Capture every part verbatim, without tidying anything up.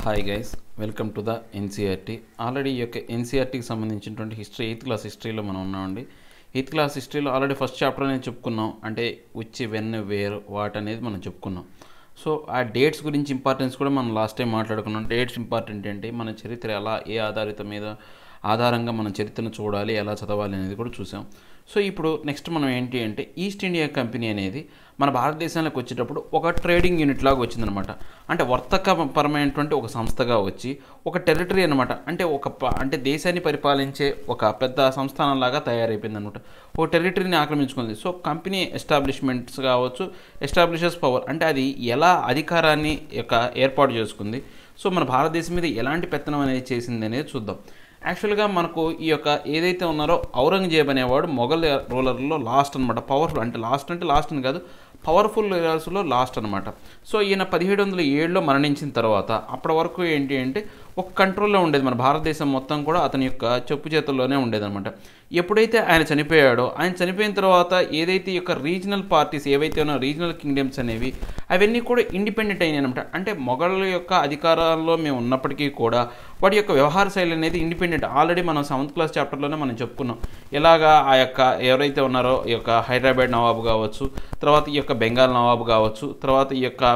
Hi guys, welcome to the NCERT. Already ఈ యొక్క ఎన్సీఆర్టీకి సంబంధించినటువంటి హిస్టరీ ఎయిత్ క్లాస్ హిస్టరీలో మనం ఉన్నామండి. ఎయిత్ క్లాస్ హిస్టరీలో ఆల్రెడీ ఫస్ట్ చాప్టర్ అనేది చెప్పుకున్నాం, అంటే విచ్, వెన్, వేర్, వాట్ అనేది మనం చెప్పుకున్నాం. సో ఆ డేట్స్ గురించి ఇంపార్టెన్స్ కూడా మనం లాస్ట్ టైం మాట్లాడుకున్నాం. డేట్స్ ఇంపార్టెంట్ ఏంటి, మన చరిత్ర ఎలా, ఏ ఆధారిత మీద ఆధారంగా మన చరిత్రను చూడాలి, ఎలా చదవాలి అనేది కూడా చూసాం. సో ఇప్పుడు నెక్స్ట్ మనం ఏంటి అంటే ఈస్ట్ ఇండియా కంపెనీ అనేది మన భారతదేశంలోకి వచ్చేటప్పుడు ఒక ట్రేడింగ్ యూనిట్ లాగా వచ్చిందనమాట. అంటే వర్తకపరమైనటువంటి ఒక సంస్థగా వచ్చి ఒక టెరిటరీ అనమాట, అంటే ఒక అంటే దేశాన్ని పరిపాలించే ఒక పెద్ద సంస్థానంలాగా తయారైపోయింది అనమాట. ఒక టెరిటరీని ఆక్రమించుకుంది. సో కంపెనీ ఎస్టాబ్లిష్మెంట్స్ కావచ్చు, ఎస్టాబ్లిషెస్ పవర్, అంటే అది ఎలా అధికారాన్ని యొక్క ఏర్పాటు చేసుకుంది, సో మన భారతదేశం మీద ఎలాంటి పెత్తనం అనేది చేసింది అనేది చూద్దాం. యాక్చువల్గా మనకు ఈ యొక్క ఏదైతే ఉన్నారో ఔరంగజేబ్ అనేవాడు మొఘల్ రూలర్లో లాస్ట్ అనమాట. పవర్ఫుల్ అంటే లాస్ట్ అంటే లాస్ట్ అని కాదు, పవర్ఫుల్ రూలర్స్లో లాస్ట్ అనమాట. సో ఈయన పదిహేడు వందల ఏడులో మరణించిన తర్వాత అప్పటి వరకు ఏంటి అంటే ఒక కంట్రోల్లో ఉండేది మన భారతదేశం మొత్తం కూడా అతని యొక్క చెప్పు చేతుల్లోనే ఉండేదన్నమాట. ఎప్పుడైతే ఆయన చనిపోయాడో, ఆయన చనిపోయిన తర్వాత ఏదైతే ఈ యొక్క రీజనల్ పార్టీస్ ఏవైతే ఉన్నాయో, రీజనల్ కింగ్డమ్స్ అనేవి అవన్నీ కూడా ఇండిపెండెంట్ అయినాయి అనమాట. అంటే మొఘళ్ళ యొక్క అధికారంలో మేము ఉన్నప్పటికీ కూడా వాటి యొక్క వ్యవహార శైలి అనేది ఇండిపెండెంట్. ఆల్రెడీ మనం సెవెంత్ క్లాస్ చాప్టర్లోనే మనం చెప్పుకున్నాం ఎలాగా ఆ యొక్క ఎవరైతే ఉన్నారో ఈ యొక్క హైదరాబాద్ నవాబు కావచ్చు, తర్వాత ఈ యొక్క బెంగాల్ నవాబు కావచ్చు, తర్వాత ఈ యొక్క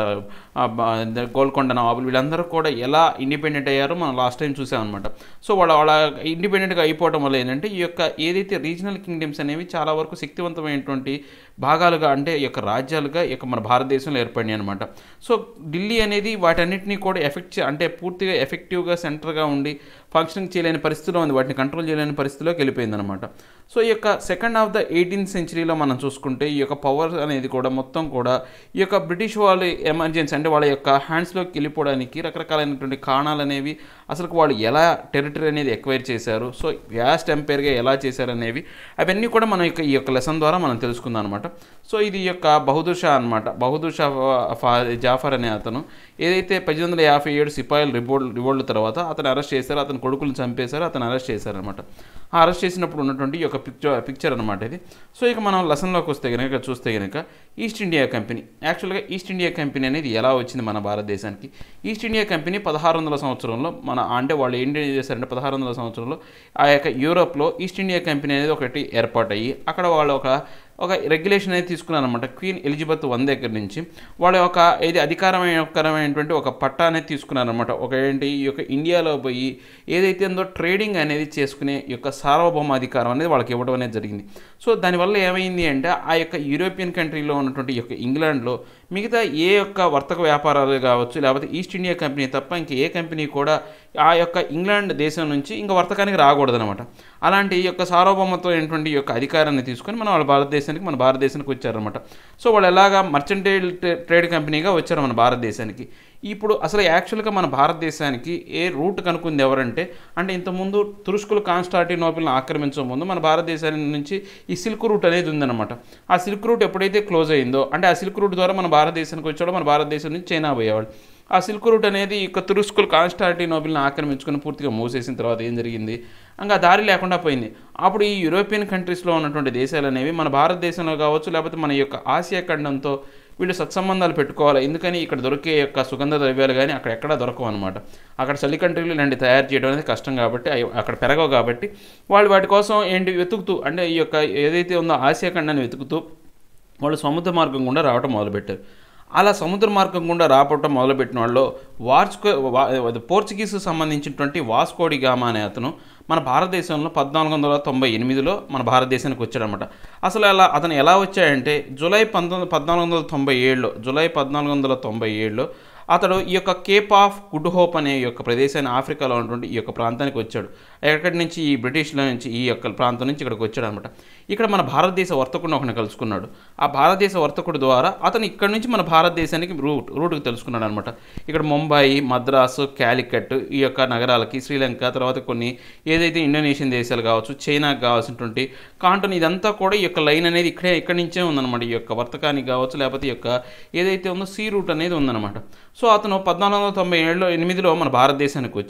ద గోల్కొండ నవాబులు, వీళ్ళందరూ కూడా ఎలా ఇండిపెండెంట్ అయ్యారో మనం లాస్ట్ టైం చూసామన్నమాట. సో వాళ్ళ వాళ్ళ ఇండిపెండెంట్గా అయిపోవడం వల్ల ఏంటంటే ఈ యొక్క ఏదైతే రీజనల్ కింగ్డమ్స్ అనేవి చాలా వరకు శక్తివంతమైనటువంటి భాగాలుగా, అంటే ఈ యొక్క రాజ్యాలుగా ఈ యొక్క మన భారతదేశంలో ఏర్పడినాయి అనమాట. సో ఢిల్లీ అనేది వాటన్నిటినీ కూడా ఎఫెక్ట్ అంటే పూర్తిగా ఎఫెక్టివ్గా సెంటర్గా ఉండి ఫంక్షనింగ్ చేయలేని పరిస్థితిలో ఉంది, వాటిని కంట్రోల్ చేయలేని పరిస్థితిలోకి వెళ్ళిపోయింది అనమాట. సో ఈ యొక్క సెకండ్ హాఫ్ ద ఎయిటీన్త్ సెంచరీలో మనం చూసుకుంటే ఈ యొక్క పవర్ అనేది కూడా మొత్తం కూడా ఈ యొక్క బ్రిటిష్ వాళ్ళు ఎమర్జెన్సీ అంటే వాళ్ళ యొక్క హ్యాండ్స్లోకి వెళ్ళిపోవడానికి రకరకాలైనటువంటి కారణాలు అనేవి, అసలు వాళ్ళు ఎలా టెరిటరీ అనేది ఎక్వైర్ చేశారు, సో వ్యాస్ట్ ఎంపైర్గా ఎలా చేశారు అనేవి అవన్నీ కూడా మనం యొక్క ఈ యొక్క లెసన్ ద్వారా మనం తెలుసుకుందాం అనమాట. సో ఇది ఈ యొక్క బహదూర్ షా అనమాట. బహదూర్ షా జాఫర్ అనే అతను ఏదైతే పద్దెనిమిది వందల యాభై ఏడు సిపాయిలు రివోల్ట్ రివోల్ట్ తర్వాత అతను అరెస్ట్ చేశారు, అతని కొడుకులను చంపేశారు, అతను అరెస్ట్ చేశారనమాట. ఆ అరెస్ట్ చేసినప్పుడు ఉన్నటువంటి ఈ యొక్క పిక్చర్ పిక్చర్ అనమాట ఇది. సో ఇక మనం లెసన్లోకి వస్తే కనుక చూస్తే కనుక ఈస్ట్ ఇండియా కంపెనీ, యాక్చువల్గా ఈస్ట్ ఇండియా కంపెనీ అనేది ఎలా వచ్చింది మన భారతదేశానికి. ఈస్ట్ ఇండియా కంపెనీ పదహారు వందల సంవత్సరంలో మన అంటే వాళ్ళు ఏం చేశారంటే పదహారు వందల సంవత్సరంలో ఆ యొక్క యూరోప్లో ఈస్ట్ ఇండియా కంపెనీ అనేది ఒకటి ఏర్పాటయ్యి అక్కడ వాళ్ళు ఒక ఒక రెగ్యులేషన్ అనేది తీసుకున్నారనమాట. క్వీన్ ఎలిజబెత్ వన్ దగ్గర నుంచి వాళ్ళ యొక్క ఇది అధికారమైనటువంటి ఒక పట్టా అనేది తీసుకున్నారనమాట. ఒక ఏంటి ఈ యొక్క ఇండియాలో పోయి ఏదైతే ఉందో ట్రేడింగ్ అనేది చేసుకునే యొక్క సార్వభౌమ అధికారం అనేది వాళ్ళకి ఇవ్వడం అనేది జరిగింది. సో దానివల్ల ఏమైంది అంటే ఆ యొక్క యూరోపియన్ కంట్రీలో ఉన్నటువంటి ఈ యొక్క ఇంగ్లాండ్లో మిగతా ఏ యొక్క వర్తక వ్యాపారాలు కావచ్చు, లేకపోతే ఈస్ట్ ఇండియా కంపెనీ తప్ప ఇంక ఏ కంపెనీ కూడా ఆ యొక్క ఇంగ్లాండ్ దేశం నుంచి ఇంకా వర్తకానికి రాకూడదనమాట. అలాంటి ఈ యొక్క సార్వభౌమత్వం అయినటువంటి ఈ యొక్క అధికారాన్ని తీసుకొని మన వాళ్ళ భారతదేశానికి మన భారతదేశానికి వచ్చారనమాట. సో వాళ్ళు ఎలాగా మర్చెంటైల్ ట్రేడ్ కంపెనీగా వచ్చారు మన భారతదేశానికి. ఇప్పుడు అసలు యాక్చువల్గా మన భారతదేశానికి ఏ రూట్ కనుక్కుంది ఎవరంటే, అంటే ఇంతకుముందు తురుష్కులు కాన్స్టాంటినోపిల్ని ఆక్రమించే ముందు మన భారతదేశాన్ని నుంచి ఈ సిల్క్ రూట్ అనేది ఉందన్నమాట. ఆ సిల్క్ రూట్ ఎప్పుడైతే క్లోజ్ అయిందో, అంటే ఆ సిల్క్ రూట్ ద్వారా మన భారతదేశానికి వచ్చాడో మన భారతదేశం నుంచి చైనా పోయేవాడు. ఆ సిల్క్ రూట్ అనేది ఇక తురుష్కులు కాన్స్టాంటినోపిల్ని ఆక్రమించుకొని పూర్తిగా మూసేసిన తర్వాత ఏం జరిగింది, ఇంకా దారి లేకుండా పోయింది. అప్పుడు ఈ యూరోపియన్ కంట్రీస్లో ఉన్నటువంటి దేశాలు అనేవి మన భారతదేశంలో కావచ్చు, లేకపోతే మన యొక్క ఆసియా ఖండంతో వీళ్ళు సత్సంబంధాలు పెట్టుకోవాలి. ఎందుకని ఇక్కడ దొరికే యొక్క సుగంధ ద్రవ్యాలు కానీ అక్కడ ఎక్కడా దొరకవు అనమాట. అక్కడ చలి కంట్రీలు ఇలాంటి తయారు చేయడం అనేది కష్టం కాబట్టి, అక్కడ పెరగవు కాబట్టి వాళ్ళు వాటి కోసం ఏంటి వెతుకుతూ, అంటే ఈ యొక్క ఏదైతే ఉందో ఆసియా ఖండాన్ని వెతుకుతూ వాళ్ళు సముద్ర మార్గం గుండా రావడం మొదలుపెట్టారు. అలా సముద్ర మార్గం గుండా రావటం మొదలుపెట్టిన వాళ్ళు వాస్కో పోర్చుగీస్ సంబంధించినటువంటి వాస్కోడి గామా అనే అతను మన భారతదేశంలో పద్నాలుగు వందల తొంభై ఎనిమిదిలో మన భారతదేశానికి వచ్చాడనమాట. అసలు అలా అతను ఎలా వచ్చాయంటే జూలై పంతొమ్మిది పద్నాలుగు వందల తొంభై ఏడులో జూలై పద్నాలుగు వందల తొంభై ఏడులో అతడు ఈ యొక్క కేప్ ఆఫ్ గుడ్ హోప్ అనే ఈ యొక్క ప్రదేశాన్ని ఆఫ్రికాలో ఉన్నటువంటి ఈ యొక్క ప్రాంతానికి వచ్చాడు. ఎక్కడి నుంచి ఈ బ్రిటిష్ల నుంచి ఈ యొక్క ప్రాంతం నుంచి ఇక్కడికి వచ్చాడు అనమాట. ఇక్కడ మన భారతదేశ వర్తకుడిని ఒకరిని కలుసుకున్నాడు. ఆ భారతదేశ వర్తకుడి ద్వారా అతను ఇక్కడ నుంచి మన భారతదేశానికి రూట్ రూట్కి తెలుసుకున్నాడు అనమాట. ఇక్కడ ముంబాయి, మద్రాసు, క్యాలికట్ ఈ యొక్క నగరాలకి, శ్రీలంక, తర్వాత కొన్ని ఏదైతే ఇండోనేషియన్ దేశాలు కావచ్చు, చైనాకు కావాల్సినటువంటి కాంటోన్, ఇదంతా కూడా ఈ యొక్క లైన్ అనేది ఇక్కడే ఇక్కడి నుంచే ఉందన్నమాట. ఈ యొక్క వర్తకానికి కావచ్చు, లేకపోతే ఈ యొక్క ఏదైతే ఉందో సీ రూట్ అనేది ఉందన్నమాట. సో అతను పద్నాలుగు వందల తొంభై ఏడులో ఎనిమిదిలో మన భారతదేశానికి వచ్చి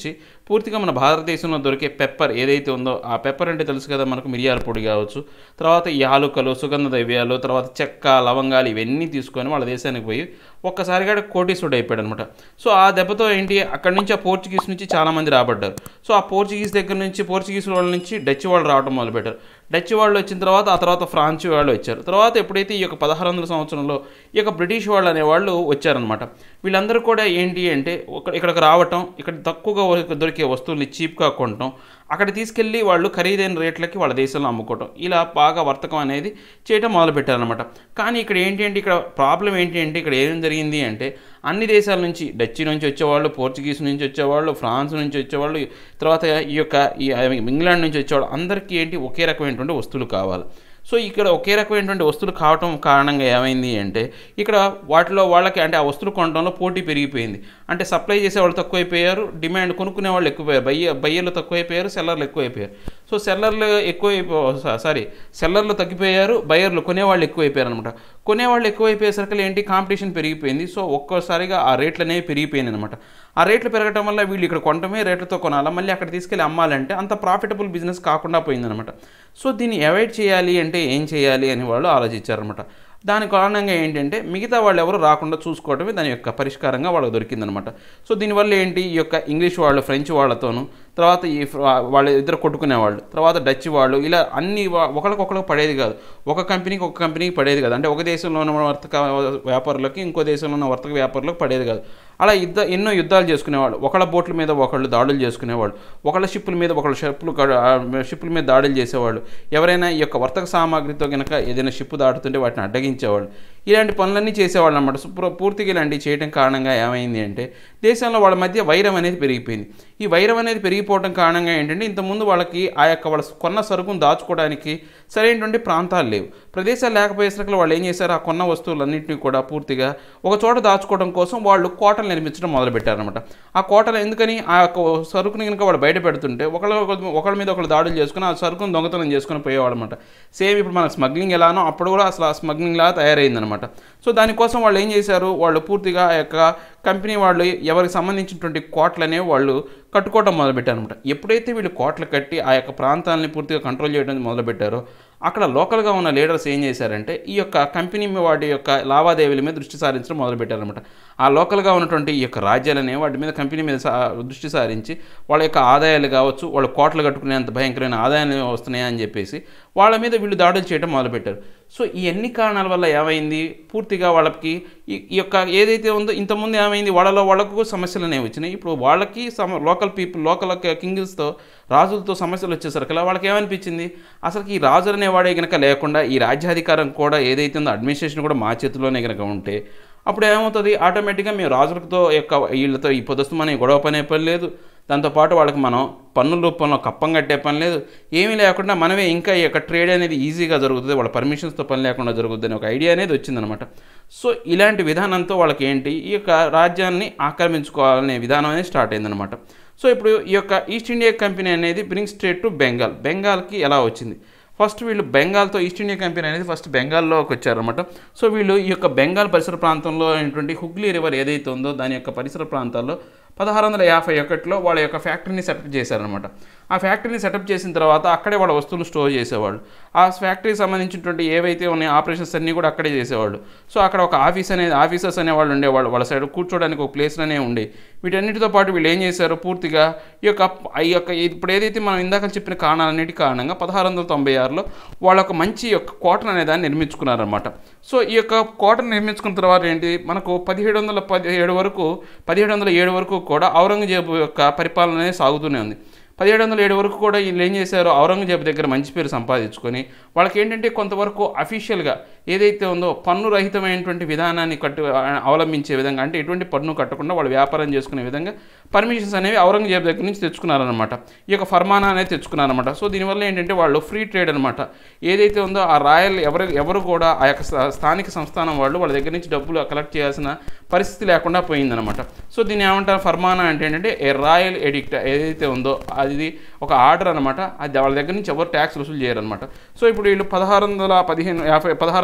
పూర్తిగా మన భారతదేశంలో దొరికే పెప్పర్ ఏదైతే ఉందో, ఆ పెప్పర్ అంటే తెలుసు కదా మనకు, మిరియాల పొడి కావచ్చు, తర్వాత ఈ యాలుకలు, సుగంధ ద్రవ్యాలు, తర్వాత చెక్క, లవంగాలు ఇవన్నీ తీసుకొని వాళ్ళ దేశానికి పోయి ఒక్కసారిగా కోటీశ్వరుడు అయిపోయాడు అనమాట. సో ఆ దెబ్బతో ఏంటి, అక్కడి నుంచి ఆ పోర్చుగీస్ నుంచి చాలామంది రాబడ్డారు. సో ఆ పోర్చుగీస్ దగ్గర నుంచి, పోర్చుగీస్ వాళ్ళ నుంచి డచ్ వాళ్ళు రావడం మొదలుపెట్టారు. డచ్ వాళ్ళు వచ్చిన తర్వాత ఆ తర్వాత ఫ్రాన్స్ వాళ్ళు వచ్చారు. తర్వాత ఎప్పుడైతే ఈ యొక్క పదహారు వందల సంవత్సరంలో ఈ యొక్క బ్రిటిష్ వాళ్ళు అనేవాళ్ళు వచ్చారనమాట. వీళ్ళందరూ కూడా ఏంటి అంటే ఇక్కడికి రావటం, ఇక్కడ తక్కువగా దొరికే వస్తువుల్ని చీప్గా కొనటం, అక్కడ తీసుకెళ్ళి వాళ్ళు ఖరీదైన రేట్లకి వాళ్ళ దేశంలో అమ్ముకోవటం, ఇలా బాగా వర్తకం అనేది చేయటం మొదలుపెట్టారనమాట. కానీ ఇక్కడ ఏంటి అంటే ఇక్కడ ప్రాబ్లం ఏంటి అంటే ఇక్కడ ఏం జరిగింది అంటే అన్ని దేశాల నుంచి, డచ్ నుంచి వచ్చేవాళ్ళు, పోర్చుగీస్ నుంచి వచ్చేవాళ్ళు, ఫ్రాన్స్ నుంచి వచ్చేవాళ్ళు, తర్వాత ఈ యొక్క ఈ ఇంగ్లాండ్ నుంచి వచ్చేవాళ్ళు, అందరికీ ఏంటి ఒకే రకమైనటువంటి వస్తువులు కావాలి. సో ఇక్కడ ఒకే రకమైనటువంటి వస్తువులు కావటం కారణంగా ఏమైంది అంటే ఇక్కడ వాటిలో వాళ్ళకి అంటే ఆ వస్తువులు కొనడంలో పోటీ పెరిగిపోయింది. అంటే సప్లై చేసే వాళ్ళు తక్కువైపోయారు, డిమాండ్ కొనుక్కునే వాళ్ళు ఎక్కువైపోయారు, బయ్య బయ్యర్లు తక్కువైపోయారు, సెల్లర్లు ఎక్కువైపోయారు. సో సెల్లర్లు ఎక్కువైపో సారీ సెల్లర్లు తగ్గిపోయారు, బయ్యర్లు కొనేవాళ్ళు ఎక్కువైపోయారు అనమాట. కొనేవాళ్ళు ఎక్కువైపోయేసరికి ఏంటి కాంపిటీషన్ పెరిగిపోయింది. సో ఒక్కోసారిగా ఆ రేట్లు అనేవి పెరిగిపోయింది అనమాట. ఆ రేట్లు పెరగటం వల్ల వీళ్ళు ఇక్కడ కొనటమే రేట్లతో కొనాలా, మళ్ళీ అక్కడ తీసుకెళ్ళి అమ్మాలంటే అంత ప్రాఫిటబుల్ బిజినెస్ కాకుండా పోయిందనమాట. సో దీన్ని అవాయిడ్ చేయాలి అంటే ఏం చేయాలి అని వాళ్ళు ఆలోచించారనమాట. దాని కారణంగా ఏంటంటే మిగతా వాళ్ళు ఎవరు రాకుండా చూసుకోవడమే దాని యొక్క పరిష్కారంగా వాళ్ళకి దొరికిందనమాట. సో దీనివల్ల ఏంటి ఈ యొక్క ఇంగ్లీష్ వాళ్ళు ఫ్రెంచ్ వాళ్ళతోనూ, తర్వాత ఈ వాళ్ళు ఇద్దరు కొట్టుకునేవాళ్ళు, తర్వాత డచ్ వాళ్ళు, ఇలా అన్ని ఒకరికొకరికి పడేది కాదు, ఒక కంపెనీకి ఒక కంపెనీకి పడేది కాదు. అంటే ఒక దేశంలో ఉన్న వర్తక వ్యాపారులకి ఇంకో దేశంలో ఉన్న వర్తక వ్యాపారులకు పడేది కాదు. అలా యుద్ధ ఎన్నో యుద్ధాలు చేసుకునేవాళ్ళు, ఒకళ్ళ బోట్ల మీద ఒకళ్ళు దాడులు చేసుకునేవాళ్ళు, ఒకళ్ళ షిప్పుల మీద ఒకళ్ళ షిప్పులు షిప్పుల మీద దాడులు చేసేవాళ్ళు. ఎవరైనా ఈ యొక్క వర్తక సామాగ్రితో కనుక ఏదైనా షిప్పు దాటుతుంటే వాటిని అడ్డగించేవాళ్ళు. ఇలాంటి పనులన్నీ చేసేవాళ్ళు అన్నమాట. పూర్తిగా ఇలాంటివి చేయడం కారణంగా ఏమైంది అంటే దేశంలో వాళ్ళ మధ్య వైరం అనేది పెరిగిపోయింది. ఈ వైరం అనేది పెరిగిపోవడం కారణంగా ఏంటంటే ఇంతకుముందు వాళ్ళకి ఆ యొక్క వాళ్ళ కొన్న సరుకును దాచుకోవడానికి సరైనటువంటి ప్రాంతాలు లేవు, ప్రదేశాలు లేకపోయేసరికి వాళ్ళు ఏం చేశారు, ఆ కొన్న వస్తువులన్నింటినీ కూడా పూర్తిగా ఒక చోట దాచుకోవడం కోసం వాళ్ళు కోటలు నిర్మించడం మొదలుపెట్టారనమాట. ఆ కోటలు ఎందుకని, ఆ యొక్క సరుకుని కనుక వాళ్ళు బయట పెడుతుంటే ఒకళ్ళ ఒకళ్ళ మీద ఒకళ్ళు దాడులు చేసుకుని ఆ సరుకును దొంగతనం చేసుకుని పోయేవాళ్ళు అనమాట. సేమ్ ఇప్పుడు మనకు స్మగ్లింగ్ ఎలానో అప్పుడు కూడా అసలు ఆ స్మగ్లింగ్ లాగా తయారైందనమాట. సో దానికోసం వాళ్ళు ఏం చేశారు, వాళ్ళు పూర్తిగా ఆ యొక్క కంపెనీ వాళ్ళు ఎవరికి సంబంధించినటువంటి కోటలు అనేవి వాళ్ళు కట్టుకోవడం మొదలుపెట్టారు అనమాట. ఎప్పుడైతే వీళ్ళు కోటలు కట్టి ఆ యొక్క ప్రాంతాలని పూర్తిగా కంట్రోల్ చేయడం మొదలుపెట్టారో అక్కడ లోకల్గా ఉన్న లీడర్స్ ఏం చేశారంటే ఈ యొక్క కంపెనీ వాటి యొక్క లావాదేవీల మీద దృష్టి సారించడం మొదలుపెట్టారనమాట. ఆ లోకల్గా ఉన్నటువంటి ఈ యొక్క రాజ్యాలనే వాటి మీద కంపెనీ మీద దృష్టి సారించి వాళ్ళ యొక్క ఆదాయాలు కావచ్చు, వాళ్ళు కోటలు కట్టుకునేంత భయంకరమైన ఆదాయాలు వస్తున్నాయని చెప్పేసి వాళ్ళ మీద వీళ్ళు దాడులు చేయడం మొదలుపెట్టారు. సో ఈ అన్ని కారణాల వల్ల ఏమైంది, పూర్తిగా వాళ్ళకి ఈ యొక్క ఏదైతే ఉందో ఇంతకుముందు ఏమైంది, వాళ్ళలో వాళ్ళకు సమస్యలు అనేవి వచ్చినాయి. ఇప్పుడు వాళ్ళకి సమ లోకల్ పీపుల్ లోకల్ కింగ్స్తో రాజులతో సమస్యలు వచ్చేసరికి వాళ్ళకి ఏమనిపించింది, అసలు ఈ రాజులు అనేవాడే కనుక లేకుండా ఈ రాజ్యాధికారం కూడా ఏదైతే ఉందో అడ్మినిస్ట్రేషన్ కూడా మా చేతిలోనే కనుక ఉంటే అప్పుడు ఏమవుతుంది, ఆటోమేటిక్గా మేము రాజులతో యొక్క వీళ్ళతో ఈ పొదస్తు మన గొడవ పనే పని లేదు, దాంతోపాటు వాళ్ళకి మనం పన్నుల రూపంలో కప్పం కట్టే పని లేదు, ఏమీ లేకుండా మనమే ఇంకా ఈ యొక్క ట్రేడ్ అనేది ఈజీగా జరుగుతుంది, వాళ్ళ పర్మిషన్స్తో పని లేకుండా జరుగుతుంది అనే ఒక ఐడియా అనేది వచ్చిందనమాట. సో ఇలాంటి విధానంతో వాళ్ళకి ఏంటి ఈ యొక్క రాజ్యాన్ని ఆక్రమించుకోవాలనే విధానం అనేది స్టార్ట్ అయిందనమాట. సో ఇప్పుడు ఈ యొక్క ఈస్ట్ ఇండియా కంపెనీ అనేది బ్రింగ్ స్ట్రేట్ టు బెంగాల్. బెంగాల్కి ఎలా వచ్చింది, ఫస్ట్ వీళ్ళు బెంగాల్తో ఈస్ట్ ఇండియా కంపెనీ అనేది ఫస్ట్ బెంగాల్లోకి వచ్చారనమాట. సో వీళ్ళు ఈ యొక్క బెంగాల్ పరిసర ప్రాంతంలో అయినటువంటి హుగ్లీ రివర్ ఏదైతే ఉందో దాని యొక్క పరిసర ప్రాంతాల్లో పదహారు వందల యాభై ఒకటిలో వాళ్ళ యొక్క ఫ్యాక్టరీని సెటప్ చేశారనమాట. ఆ ఫ్యాక్టరీని సెటప్ చేసిన తర్వాత అక్కడే వాళ్ళ వస్తువులు స్టోర్ చేసేవాళ్ళు. ఆ ఫ్యాక్టరీకి సంబంధించినటువంటి ఏవైతే ఉన్నాయో ఆపరేషన్స్ అన్నీ కూడా అక్కడే చేసేవాళ్ళు. సో అక్కడ ఒక ఆఫీస్ అనేది ఆఫీసర్స్ అనేవాళ్ళు ఉండేవాళ్ళు, వాళ్ళ సైడ్ కూర్చోడానికి ఒక ప్లేస్ అనే ఉండే. వీటన్నిటితో పాటు వీళ్ళు ఏం చేశారు, పూర్తిగా ఈ యొక్క ఈ యొక్క ఇప్పుడు ఏదైతే మనం ఇందాక చెప్పిన కారణాలన్నిటి కారణంగా పదహారు వందల తొంభై ఆరులో వాళ్ళ ఒక మంచి యొక్క కోటను అనే దాన్ని నిర్మించుకున్నారనమాట. సో ఈ యొక్క కోటను నిర్మించుకున్న తర్వాత ఏంటి, మనకు పదిహేడు వందల పదిహేడు వరకు పదిహేడు వందల ఏడు వరకు కూడా ఔరంగజేబు యొక్క పరిపాలన అనేది సాగుతూనే ఉంది. పదిహేడు వందల ఏడు వరకు కూడా వీళ్ళు ఏం చేశారు, ఔరంగజేబు దగ్గర మంచి పేరు సంపాదించుకొని వాళ్ళకి ఏంటంటే కొంతవరకు అఫీషియల్గా ఏదైతే ఉందో పన్ను రహితమైనటువంటి విధానాన్ని కట్టు అవలంబించే విధంగా, అంటే ఎటువంటి పన్ను కట్టకుండా వాళ్ళు వ్యాపారం చేసుకునే విధంగా పర్మిషన్స్ అనేవి ఔరంగజేబు దగ్గర నుంచి తెచ్చుకున్నారనమాట. ఈ యొక్క ఫర్మానా అనేది తెచ్చుకున్నారనమాట. సో దీనివల్ల ఏంటంటే వాళ్ళు ఫ్రీ ట్రేడ్ అనమాట. ఏదైతే ఉందో ఆ రాయల్ ఎవరు ఎవరు కూడా ఆ యొక్క స్థానిక సంస్థానం వాళ్ళు వాళ్ళ దగ్గర నుంచి డబ్బులు కలెక్ట్ చేయాల్సిన పరిస్థితి లేకుండా పోయిందనమాట. సో దీన్ని ఏమంటారు, ఫర్మానా అంటే ఏంటంటే ఏ రాయల్ ఎడిక్ట్ ఏదైతే ఉందో అది ఒక ఆర్డర్ అనమాట. అది వాళ్ళ దగ్గర నుంచి ఎవరు ట్యాక్స్ వసూలు చేయరనమాట. సో ఇప్పుడు వీళ్ళు పదహారు వందల పదిహేను యాభై పదహారు వందల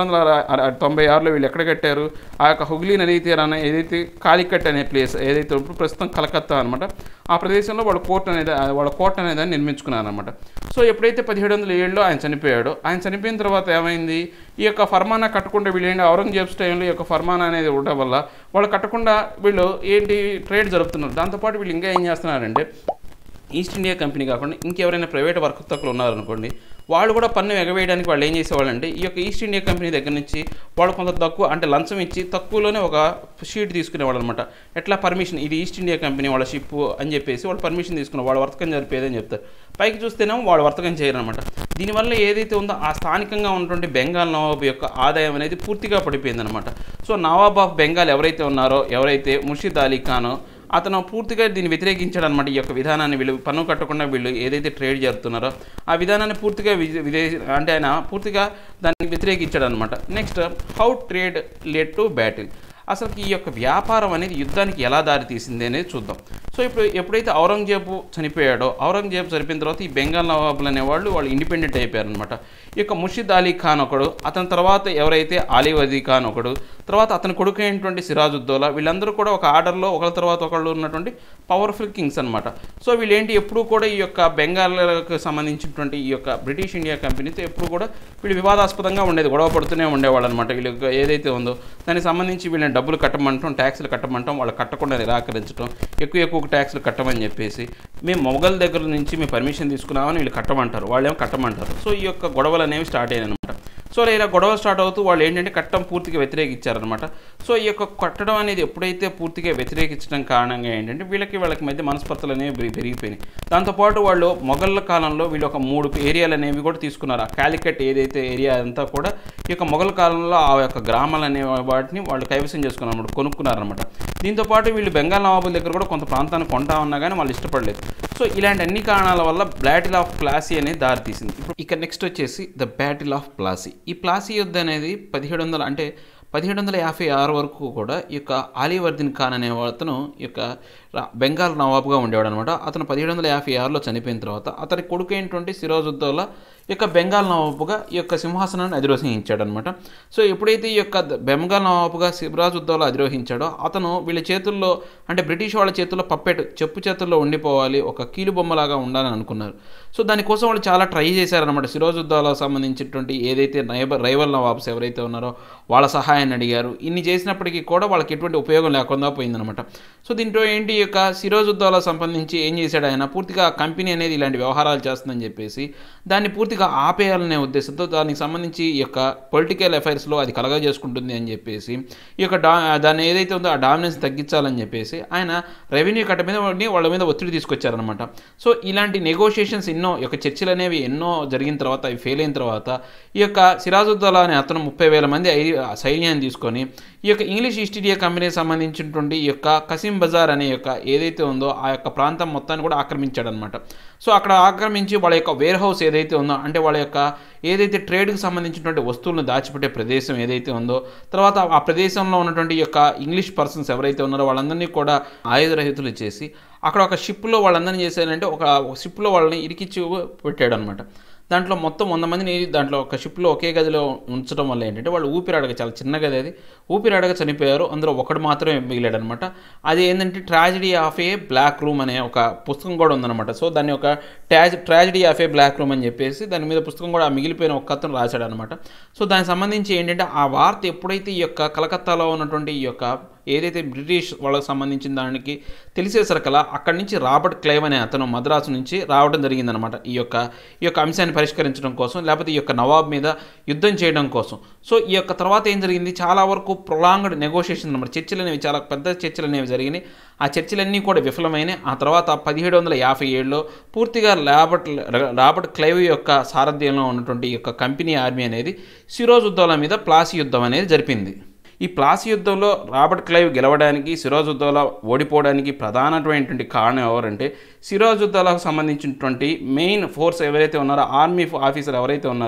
వందల తొంభై ఆరులో వీళ్ళు ఎక్కడ కట్టారు, ఆ యొక్క హుగ్లీ నదీ తీరాన ఏదైతే కాలికట్ అనే ప్లేస్ ఏదైతే ఇప్పుడు ప్రస్తుతం కలకత్తా అనమాట, ఆ ప్రదేశంలో వాళ్ళ కోర్ట్ అనేది వాళ్ళ కోర్ట్ అనేది దాన్ని నిర్మించుకున్నారనమాట. సో ఎప్పుడైతే పదిహేడు వందల ఏడులో ఆయన చనిపోయాడో, ఆయన చనిపోయిన తర్వాత ఏమైంది, ఈ యొక్క ఫర్మానా కట్టకుండా వీళ్ళు ఏంటి ఔరంగజేబ్స్ టైంలో ఈ యొక్క ఫర్మానా అనేది ఉండడం వల్ల వాళ్ళు కట్టకుండా వీళ్ళు ఏంటి ట్రేడ్ జరుపుతున్నారు. దాంతోపాటు వీళ్ళు ఇంకా ఏం చేస్తున్నారంటే ఈస్ట్ ఇండియా కంపెనీ కాకుండా ఇంకెవరైనా ప్రైవేట్ వర్తకులు ఉన్నారనుకోండి, వాళ్ళు కూడా పన్ను ఎగవేయడానికి వాళ్ళు ఏం చేసేవాళ్ళంటే ఈ యొక్క ఈస్ట్ ఇండియా కంపెనీ దగ్గర నుంచి వాళ్ళు కొంత తక్కువ అంటే లంచం ఇచ్చి తక్కువలోనే ఒక షీట్ తీసుకునేవాళ్ళు అనమాట. ఎట్లా పర్మిషన్, ఇది ఈస్ట్ ఇండియా కంపెనీ వాళ్ళ షిప్ అని చెప్పేసి వాళ్ళు పర్మిషన్ తీసుకున్నారు, వాళ్ళ వర్తకం జరిపేదని చెప్తారు. పైకి చూస్తేనేమో వాళ్ళు వర్తకం చేయరనమాట. దీనివల్ల ఏదైతే ఉందో ఆ స్థానికంగా ఉన్నటువంటి బెంగాల్ నవాబు యొక్క ఆదాయం అనేది పూర్తిగా పడిపోయిందనమాట. సో నవాబ్ ఆఫ్ బెంగాల్ ఎవరైతే ఉన్నారో, ఎవరైతే ముర్షిద్ అలీ ఖానో, అతను పూర్తిగా దీన్ని వ్యతిరేకించాడు అనమాట. ఈ యొక్క విధానాన్ని వీళ్ళు పన్ను కట్టకుండా వీళ్ళు ఏదైతే ట్రేడ్ జరుపుతున్నారో ఆ విధానాన్ని పూర్తిగా విదేశీ అంటే ఆయన పూర్తిగా దాన్ని వ్యతిరేకించాడు అనమాట. Next, how trade led to battle. అసలు ఈ యొక్క వ్యాపారం అనేది యుద్ధానికి ఎలా దారి తీసింది అనేది చూద్దాం. సో ఇప్పుడు ఎప్పుడైతే ఔరంగజేబు చనిపోయాడో, ఔరంగజేబు చనిపోయిన తర్వాత ఈ బెంగాల్ నవాబులు అనేవాళ్ళు వాళ్ళు ఇండిపెండెంట్ అయిపోయారనమాట. ఈ యొక్క ముర్షిద్ అలీ ఖాన్ ఒకడు, అతని తర్వాత ఎవరైతే అలీవర్దీ ఖాన్ ఒకడు, తర్వాత అతని కొడుకు అయినటువంటి సిరాజుద్దౌలా, వీళ్ళందరూ కూడా ఒక ఆర్డర్లో ఒకళ్ళ తర్వాత ఒకళ్ళు ఉన్నటువంటి పవర్ఫుల్ కింగ్స్ అనమాట. సో వీళ్ళు ఏంటి ఎప్పుడు కూడా ఈ యొక్క బెంగాల్కి సంబంధించినటువంటి ఈ యొక్క బ్రిటిష్ ఇండియా కంపెనీతో ఎప్పుడు కూడా వీళ్ళు వివాదాస్పదంగా ఉండేది, గొడవ పడుతూనే ఉండేవాళ్ళు అనమాట. వీళ్ళు ఏదైతే ఉందో దానికి సంబంధించి వీళ్ళని డబ్బులు కట్టమంటాం, ట్యాక్స్లు కట్టమంటాం, వాళ్ళు కట్టకుండా నిరాకరించడం, ఎక్కువ ఎక్కువ ట్యాక్స్లు కట్టమని చెప్పేసి మేము మొఘల్ దగ్గర నుంచి మేము పర్మిషన్ తీసుకున్నామని వీళ్ళు కట్టమంటారు, వాళ్ళు ఏమో కట్టమంటారు. సో ఈ యొక్క గొడవలు అనేవి స్టార్ట్ అయ్యాయి అనమాట. సో ఇలా గొడవ స్టార్ట్ అవుతూ వాళ్ళు ఏంటంటే కట్టడం పూర్తిగా వ్యతిరేకించారనమాట. సో ఈ యొక్క కట్టడం అనేది ఎప్పుడైతే పూర్తిగా వ్యతిరేకించడం కారణంగా ఏంటంటే వీళ్ళకి వాళ్ళకి మధ్య మనస్పర్ధలు అనేవి పెరిగిపోయినాయి. దాంతోపాటు వాళ్ళు మొఘళ్ళ కాలంలో వీళ్ళు ఒక మూడు ఏరియాలు అనేవి కూడా తీసుకున్నారు. ఆ కాలికట్ ఏదైతే ఏరియా అంతా కూడా ఈ యొక్క మొఘల్ కాలంలో ఆ యొక్క గ్రామాలు అనే వాటిని వాళ్ళు కైవసం చేసుకున్నారన్నమాట, కొనుక్కున్నారనమాట. దీంతోపాటు వీళ్ళు బెంగాల్ నవాబుల దగ్గర కూడా కొంత ప్రాంతాన్ని కొంటా ఉన్నా కానీ వాళ్ళు ఇష్టపడలేదు. సో ఇలాంటి అన్ని కారణాల వల్ల బ్యాటిల్ ఆఫ్ ప్లాసీ అనేది దారితీసింది. ఇప్పుడు ఇక నెక్స్ట్ వచ్చేసి ద బ్యాటిల్ ఆఫ్ ప్లాసీ. ఈ ప్లాసీ యుద్ధం అనేది పదిహేడు వందల అంటే పదిహేడు వందల యాభై ఆరు వరకు కూడా ఈ యొక్క అలీవర్దీన్ ఖాన్ అనే అతను ఈ యొక్క బెంగాల్ నవాబుగా ఉండేవాడు అనమాట. అతను పదిహేడు వందల యాభై ఆరులో చనిపోయిన తర్వాత అతని కొడుకు అయినటువంటి సిరాజుద్దౌలా ఈ యొక్క బెంగాల్ నవాబుగా ఈ యొక్క సింహాసనాన్ని అధిరోహించాడు అనమాట. సో ఎప్పుడైతే ఈ యొక్క బెంగాల్ నవాబుగా సిరాజుద్దౌలా అధిరోహించాడో అతను వీళ్ళ చేతుల్లో అంటే బ్రిటిష్ వాళ్ళ చేతుల్లో పప్పెట్ చెప్పు చేతుల్లో ఉండిపోవాలి, ఒక కీలు బొమ్మలాగా ఉండాలని అనుకున్నారు. సో దానికోసం వాళ్ళు చాలా ట్రై చేశారనమాట. సిరాజుద్దౌలాకు సంబంధించినటువంటి ఏదైతే నైబర్ రైవల్ నవాబ్స్ ఎవరైతే ఉన్నారో వాళ్ళ సహాయాన్ని అడిగారు. ఇన్ని చేసినప్పటికీ కూడా వాళ్ళకి ఎటువంటి ఉపయోగం లేకుండా పోయిందనమాట. సో దీంట్లో ఏంటి ఈ యొక్క సిరాజుద్దౌలా సంబంధించి ఏం చేశాడు ఆయన, పూర్తిగా కంపెనీ అనేది ఇలాంటి వ్యవహారాలు చేస్తుందని చెప్పేసి దాన్ని పూర్తిగా ఆపేయాలనే ఉద్దేశంతో దానికి సంబంధించి ఈ యొక్క పొలిటికల్ అఫైర్స్లో అది కలగజేసుకుంటుంది అని చెప్పేసి ఈ యొక్క డా దాన్ని ఏదైతే ఉందో ఆ డామినెన్స్ తగ్గించాలని చెప్పేసి ఆయన రెవెన్యూ కట్ట మీద వాళ్ళ మీద ఒత్తిడి తీసుకొచ్చారనమాట. సో ఇలాంటి నెగోషియేషన్స్ ఎన్నో ఈ యొక్క చర్చలు అనేవి ఎన్నో జరిగిన తర్వాత అవి ఫెయిల్ అయిన తర్వాత ఈ యొక్క సిరాజుద్దౌలా అనే అతను ముప్పై వేల మంది సైన్యాన్ని తీసుకొని ఈ యొక్క ఇంగ్లీష్ ఈస్ట్ ఇండియా కంపెనీకి సంబంధించినటువంటి ఈ యొక్క కసిం బజార్ అనే యొక్క ఏదైతే ఉందో ఆ యొక్క ప్రాంతం మొత్తాన్ని కూడా ఆక్రమించాడనమాట. సో అక్కడ ఆక్రమించి వాళ్ళ యొక్క వేర్ హౌస్ ఏదైతే ఉందో అంటే వాళ్ళ యొక్క ఏదైతే ట్రేడ్కి సంబంధించినటువంటి వస్తువులను దాచిపెట్టే ప్రదేశం ఏదైతే ఉందో, తర్వాత ఆ ప్రదేశంలో ఉన్నటువంటి యొక్క ఇంగ్లీష్ పర్సన్స్ ఎవరైతే ఉన్నారో వాళ్ళందరినీ కూడా ఆయుధరహితులు చేసి అక్కడ ఒక షిప్లో వాళ్ళందరినీ చేశారంటే ఒక షిప్లో వాళ్ళని ఇరికిచ్చి పెట్టాడు అనమాట. దాంట్లో మొత్తం వంద మందిని దాంట్లో ఒక షిప్లో ఒకే గదిలో ఉంచడం వల్ల ఏంటంటే వాళ్ళు ఊపిరాడక, చాలా చిన్న గది అది, ఊపిరాడక చనిపోయారు. అందులో ఒకడు మాత్రమే మిగిలాడు అనమాట. అది ఏంటంటే tragedy of a black room అనే ఒక పుస్తకం కూడా ఉందన్నమాట. సో దాన్ని ఒక ట్రాజ్ tragedy of a black room అని చెప్పేసి దాని మీద పుస్తకం కూడా మిగిలిపోయిన ఒక్క అతను రాశాడు అనమాట. సో దానికి సంబంధించి ఏంటంటే ఆ వార్త ఎప్పుడైతే ఈ యొక్క కలకత్తాలో ఉన్నటువంటి ఈ యొక్క ఏదైతే బ్రిటిష్ వాళ్ళకి సంబంధించిన దానికి తెలిసేసరికలా అక్కడి నుంచి రాబర్ట్ క్లైవ్ అనే అతను మద్రాసు నుంచి రావడం జరిగిందనమాట. ఈ యొక్క ఈ యొక్క అంశాన్ని పరిష్కరించడం కోసం, లేకపోతే ఈ యొక్క నవాబ్ మీద యుద్ధం చేయడం కోసం. సో ఈ యొక్క తర్వాత ఏం జరిగింది, చాలా వరకు ప్రొలాంగ్డ్ నెగోషియేషన్ అనమాట. చర్చలు అనేవి చాలా పెద్ద చర్చలు అనేవి జరిగినాయి. ఆ చర్చలన్నీ కూడా విఫలమైనాయి. ఆ తర్వాత పదిహేడు వందల యాభై ఏడులో పూర్తిగా రాబర్ట్ రాబర్ట్ క్లైవ్ యొక్క సారథ్యంలో ఉన్నటువంటి ఈ యొక్క కంపెనీ ఆర్మీ అనేది సిరాజుద్దౌలా మీద ప్లాసీ యుద్ధం అనేది జరిపింది. ఈ ప్లాసీ యుద్ధంలో రాబర్ట్ క్లైవ్ గెలవడానికి, సిరాజుద్దౌలా ఓడిపోవడానికి ప్రధానమైనటువంటి కారణం ఎవరంటే సిరాజుద్దౌలాకు సంబంధించినటువంటి మెయిన్ ఫోర్స్ ఎవరైతే ఉన్నారో, ఆర్మీ ఆఫీసర్ ఎవరైతే ఉన్నారో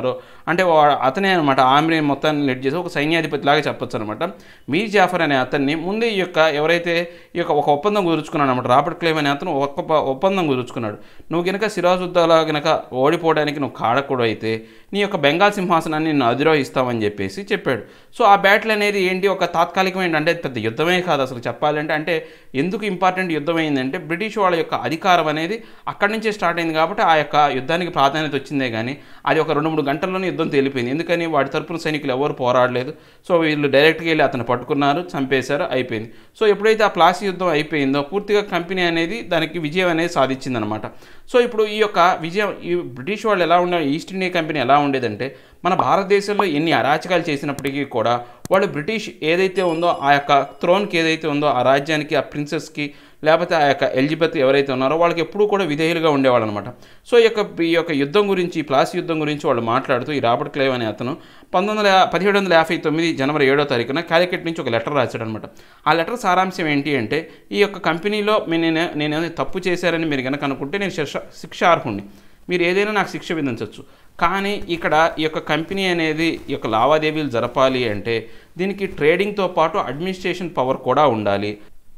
అంటే అతనే అనమాట ఆర్మీ మొత్తాన్ని లీడ్ చేసి ఒక సైన్యాధిపతి లాగా చెప్పొచ్చు అనమాట. మీర్ జాఫర్ అనే అతన్ని ముందే ఈ యొక్క ఎవరైతే ఈ యొక్క ఒక ఒప్పందం కుదుర్చుకున్నాడు అనమాట. రాబర్ట్ క్లైవ్ అనే అతను ఒక ఒప్పందం కుదుర్చుకున్నాడు. నువ్వు కనుక సిరాజుద్దౌలా కనుక ఓడిపోవడానికి నువ్వు కారకుడు అయితే నీ యొక్క బెంగాల్ సింహాసనాన్ని నిన్ను అధిరోహిస్తామని చెప్పేసి చెప్పాడు. సో ఆ బ్యాటిల్ అనేది ఏంటి, ఒక తాత్కాలికమైన అంటే పెద్ద యుద్ధమే కాదు అసలు చెప్పాలంటే. అంటే ఎందుకు ఇంపార్టెంట్ యుద్ధం అయిందంటే బ్రిటిష్ వాళ్ళ యొక్క అధికారం అనేది అక్కడి నుంచే స్టార్ట్ అయింది కాబట్టి ఆ యొక్క యుద్ధానికి ప్రాధాన్యత వచ్చిందే కానీ అది ఒక రెండు మూడు గంటల్లోనే యుద్ధం తేలిపోయింది. ఎందుకని వాడి తరపున సైనికులు ఎవరు పోరాడలేదు. సో వీళ్ళు డైరెక్ట్గా వెళ్ళి అతను పట్టుకున్నారు, చంపేశారు, అయిపోయింది. సో ఎప్పుడైతే ఆ ప్లాసీ యుద్ధం అయిపోయిందో పూర్తిగా కంపెనీ అనేది దానికి విజయం అనేది సాధించిందనమాట. సో ఇప్పుడు ఈ యొక్క విజయం ఈ బ్రిటిష్ వాళ్ళు ఎలా ఉండే ఈస్ట్ ఇండియా కంపెనీ ఎలా ఉండేదంటే మన భారతదేశంలో ఎన్ని అరాచకాలు చేసినప్పటికీ కూడా వాళ్ళు బ్రిటిష్ ఏదైతే ఉందో ఆ యొక్క థ్రోన్కి ఏదైతే ఉందో ఆ రాజ్యానికి ఆ ప్రిన్సెస్కి లేకపోతే ఆ యొక్క ఎలిజబెత్ ఎవరైతే ఉన్నారో వాళ్ళకి ఎప్పుడూ కూడా విధేయులుగా ఉండేవాళ్ళు అనమాట. సో ఈ యొక్క ఈ యొక్క యుద్ధం గురించి ప్లాసీ యుద్ధం గురించి వాళ్ళు మాట్లాడుతూ ఈ రాబర్ట్ క్లైవ్ అనే అతను పంతొమ్మిది వందల పదిహేడు వందల యాభై తొమ్మిది జనవరి ఏడో తారీఖున కాలికట్ నుంచి ఒక లెటర్ రాశాడు అనమాట. ఆ లెటర్ సారాంశం ఏంటి అంటే ఈ యొక్క కంపెనీలో నేను నేను తప్పు చేశారని మీరు కనుక అనుకుంటే నేను శిక్ష శిక్షార్హుణ్ణి, మీరు ఏదైనా నాకు శిక్ష విధించవచ్చు. కానీ ఇక్కడ ఈ యొక్క కంపెనీ అనేది ఈ యొక్క లావాదేవీలు జరపాలి అంటే దీనికి ట్రేడింగ్తో పాటు అడ్మినిస్ట్రేషన్ పవర్ కూడా ఉండాలి.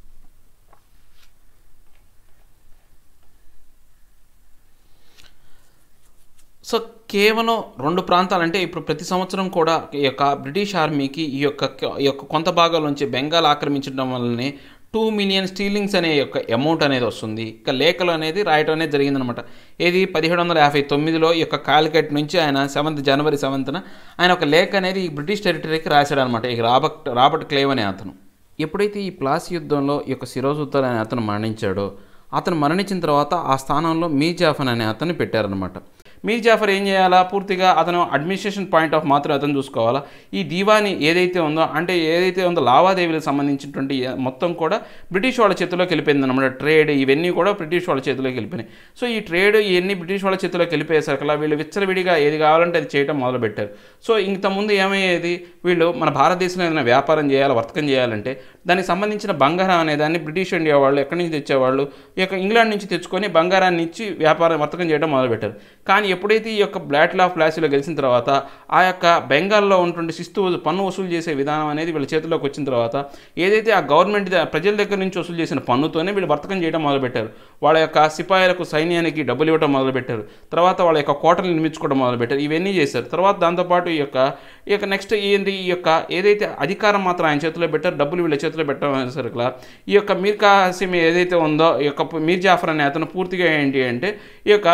సో కేవలం రెండు ప్రాంతాలు అంటే ఇప్పుడు ప్రతి సంవత్సరం కూడా ఈ యొక్క బ్రిటిష్ ఆర్మీకి ఈ యొక్క ఈ యొక్క కొంత భాగాల నుంచి బెంగాల్ ఆక్రమించడం వల్లనే టూ మిలియన్ స్టీలింగ్స్ అనే యొక్క అమౌంట్ అనేది వస్తుంది. ఇక లేఖలు అనేది రాయటం అనేది జరిగిందనమాట. ఏది పదిహేడు వందల యాభై తొమ్మిదిలో ఈ యొక్క కాలికట్ నుంచి ఆయన సెవెంత్ జనవరి సెవెంత్న ఆయన ఒక లేఖ అనేది ఈ బ్రిటిష్ టెరిటరీకి రాశాడు అనమాట. ఇక రాబర్ట్ రాబర్ట్ క్లైవ్ అనే అతను ఎప్పుడైతే ఈ ప్లాసీ యుద్ధంలో ఈ యొక్క సిరాజుద్దౌలా అనే అతను మరణించాడో అతను మరణించిన తర్వాత ఆ స్థానంలో మీర్ జాఫర్ అనే అతన్ని పెట్టారనమాట. మీర్ జాఫర్ ఏం చేయాలా, పూర్తిగా అతను అడ్మినిస్ట్రేషన్ పాయింట్ ఆఫ్ మాత్రం అతను చూసుకోవాలా. ఈ దీవాని ఏదైతే ఉందో అంటే ఏదైతే ఉందో లావాదేవీలకు సంబంధించినటువంటి మొత్తం కూడా బ్రిటిష్ వాళ్ళ చేతిలోకి వెళ్ళిపోయింది అనమాట. ట్రేడ్ ఇవన్నీ కూడా బ్రిటిష్ వాళ్ళ చేతిలోకి వెళ్ళిపోయినాయి. సో ఈ ట్రేడ్ ఇవన్నీ బ్రిటిష్ వాళ్ళ చేతిలోకి వెళ్ళిపోయేసరికల్లా వీళ్ళు విచ్చలవిడిగా ఏది కావాలంటే అది చేయడం మొదలుపెట్టారు. సో ఇంతకుముందు ఏమయ్యేది, వీళ్ళు మన భారతదేశంలో ఏదైనా వ్యాపారం చేయాలి, వర్తకం చేయాలంటే దానికి సంబంధించిన బంగారం అనేదాన్ని బ్రిటిష్ ఇండియా వాళ్ళు ఎక్కడి నుంచి తెచ్చేవాళ్ళు, ఈ యొక్క ఇంగ్లాండ్ నుంచి తెచ్చుకొని బంగారాన్ని ఇచ్చి వ్యాపారం వర్తకం చేయడం మొదలుపెట్టారు. కానీ ఎప్పుడైతే ఈ యొక్క బ్లాటిల్ ఆఫ్ ప్లాసీలో గెలిచిన తర్వాత ఆ యొక్క బెంగాల్లో ఉన్నటువంటి శిస్తు పన్ను వసూలు చేసే విధానం అనేది వీళ్ళ చేతిలోకి వచ్చిన తర్వాత ఏదైతే ఆ గవర్నమెంట్ ప్రజల దగ్గర నుంచి వసూలు చేసిన పన్నుతోనే వీళ్ళు వర్తకం చేయడం మొదలుపెట్టారు. వాళ్ళ యొక్క సిపాయిలకు సైన్యానికి డబ్బులు ఇవ్వడం మొదలుపెట్టారు. తర్వాత వాళ్ళ యొక్క కోటలు నిర్మించుకోవడం మొదలుపెట్టారు. ఇవన్నీ చేశారు. తర్వాత దాంతోపాటు ఈ యొక్క ఈ యొక్క నెక్స్ట్ ఏంటి, ఈ యొక్క ఏదైతే అధికారం మాత్రం ఆయన చేతిలో పెట్టారు, డబ్బులు వీళ్ళ చేతిలో పెట్టడం అనేసరికలా ఈ యొక్క మీర్ కాసిం ఏదైతే ఉందో ఈ యొక్క మీర్ జాఫర్ అనే అతను పూర్తిగా ఏంటి అంటే ఈ యొక్క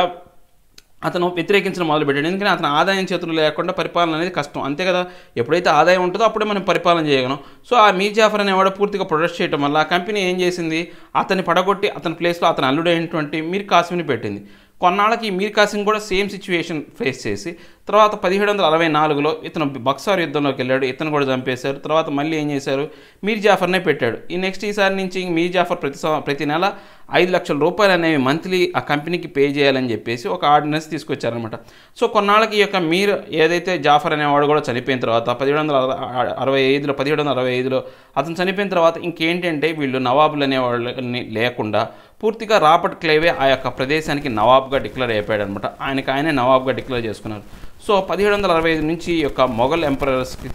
అతను వ్యతిరేకించడం మొదలుపెట్టాడు. ఎందుకంటే అతను ఆదాయం చేతులు లేకుండా పరిపాలన అనేది కష్టం, అంతే కదా. ఎప్పుడైతే ఆదాయం ఉంటుందో అప్పుడే మనం పరిపాలన చేయగలం. సో ఆ మీర్ జాఫర్ అనేవాడు పూర్తిగా ప్రొటెస్ట్ చేయడం వల్ల ఆ కంపెనీ ఏం చేసింది, అతన్ని పడగొట్టి అతని ప్లేస్లో అతను అల్లుడైనటువంటి మీర్ కాసింని పెట్టింది. కొన్నాళ్ళకి మీర్ కాసిం కూడా సేమ్ సిచ్యువేషన్ ఫేస్ చేసి తర్వాత పదిహేడు వందల అరవై నాలుగులో ఇతను బక్సార్ యుద్ధంలోకి వెళ్ళాడు. ఇతను కూడా చంపేశారు. తర్వాత మళ్ళీ ఏం చేశారు, మీర్ జాఫర్నే పెట్టాడు. ఈ నెక్స్ట్ ఈసారి నుంచి మీర్ జాఫర్ ప్రతి ప్రతి నెల ఐదు లక్షల రూపాయలు అనేవి మంత్లీ ఆ కంపెనీకి పే చేయాలని చెప్పేసి ఒక ఆర్డినెన్స్ తీసుకొచ్చారనమాట. సో కొన్నాళ్ళకి ఈ యొక్క మీర్ ఏదైతే జాఫర్ అనేవాడు కూడా చనిపోయిన తర్వాత పదిహేడు వందల అరవై ఐదులో పదిహేడు వందల అరవై ఐదులో అతను చనిపోయిన తర్వాత ఇంకేంటంటే వీళ్ళు నవాబులు అనేవాళ్ళని లేకుండా పూర్తిగా రాబర్ట్ క్లైవే ఆ యొక్క ప్రదేశానికి నవాబ్గా డిక్లేర్ అయిపోయాడు అనమాట. ఆయనకి ఆయనే నవాబ్గా డిక్లేర్ చేసుకున్నారు. సో పదిహేడు వందల అరవై ఐదు నుంచి ఈ యొక్క మొఘల్ ఎంపరర్స్కి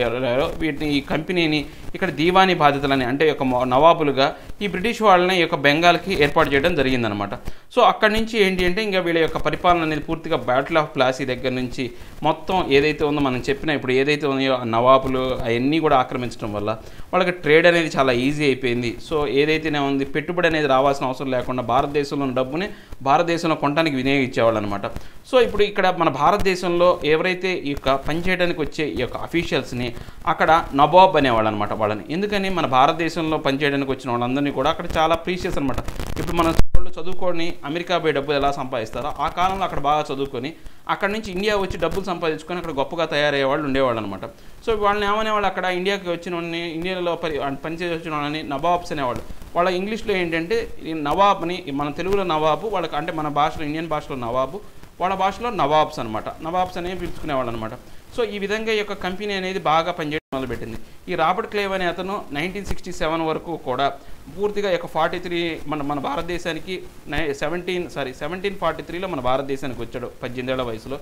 వీటిని ఈ కంపెనీని ఇక్కడ దీవానీ బాధ్యతలని అంటే యొక్క నవాబులుగా ఈ బ్రిటిష్ వాళ్ళని ఈ యొక్క బెంగాల్కి ఏర్పాటు చేయడం జరిగిందనమాట. సో అక్కడి నుంచి ఏంటి అంటే ఇంకా వీళ్ళ యొక్క పరిపాలన అనేది పూర్తిగా బ్యాటిల్ ఆఫ్ ప్లాసీ దగ్గర నుంచి మొత్తం ఏదైతే ఉందో మనం చెప్పిన ఇప్పుడు ఏదైతే ఉన్నాయో ఆ నవాబులు అవన్నీ కూడా ఆక్రమించడం వల్ల వాళ్ళకి ట్రేడ్ అనేది చాలా ఈజీ అయిపోయింది. సో ఏదైతేనే ఉంది పెట్టుబడి అనేది రావాల్సిన అవసరం లేకుండా భారతదేశంలో ఉన్న డబ్బుని భారతదేశంలో కొనడానికి వినియోగించేవాళ్ళు అనమాట. సో ఇప్పుడు ఇక్కడ మన భారతదేశంలో ఎవరైతే ఈ యొక్క పనిచేయడానికి వచ్చే ఈ యొక్క అఫీషియల్స్ని అక్కడ నవాబ్ అనేవాళ్ళు అనమాట వాళ్ళని. ఎందుకని మన భారతదేశంలో పనిచేయడానికి వచ్చిన వాళ్ళందరినీ కూడా అక్కడ చాలా ప్రీషియస్ అనమాట. ఇప్పుడు మన వాళ్ళు చదువుకొని అమెరికా పోయి డబ్బులు ఎలా సంపాదిస్తారో ఆ కాలంలో అక్కడ బాగా చదువుకొని అక్కడ నుంచి ఇండియా వచ్చి డబ్బులు సంపాదించుకొని అక్కడ గొప్పగా తయారయ్యే వాళ్ళు ఉండేవాళ్ళు అనమాట. సో వాళ్ళని ఏమనేవాళ్ళు, అక్కడ ఇండియాకి వచ్చిన వాళ్ళని ఇండియాలో పని పనిచేసి వచ్చిన వాళ్ళని నవాబ్స్ అనేవాళ్ళు. వాళ్ళ ఇంగ్లీష్లో ఏంటంటే ఈ నవాబ్ని మన తెలుగులో నవాబు, వాళ్ళకి అంటే మన భాషలో ఇండియన్ భాషలో నవాబు, వాళ్ళ భాషలో నవాబ్స్ అనమాట. నవాబ్స్ అనేవి పిలుచుకునేవాళ్ళు అనమాట. సో ఈ విధంగా ఈ యొక్క కంపెనీ అనేది బాగా పనిచేయడం మొదలుపెట్టింది. ఈ రాబర్ట్ క్లైవ్ అనే అతను నైన్టీన్ సిక్స్టీ సెవెన్ వరకు కూడా పూర్తిగా ఒక ఫార్టీ త్రీ మన మన భారతదేశానికి నై సెవెంటీన్ సారీ సెవెంటీన్ ఫార్టీ త్రీలో మన భారతదేశానికి వచ్చాడు పద్దెనిమిదేళ్ల వయసులో.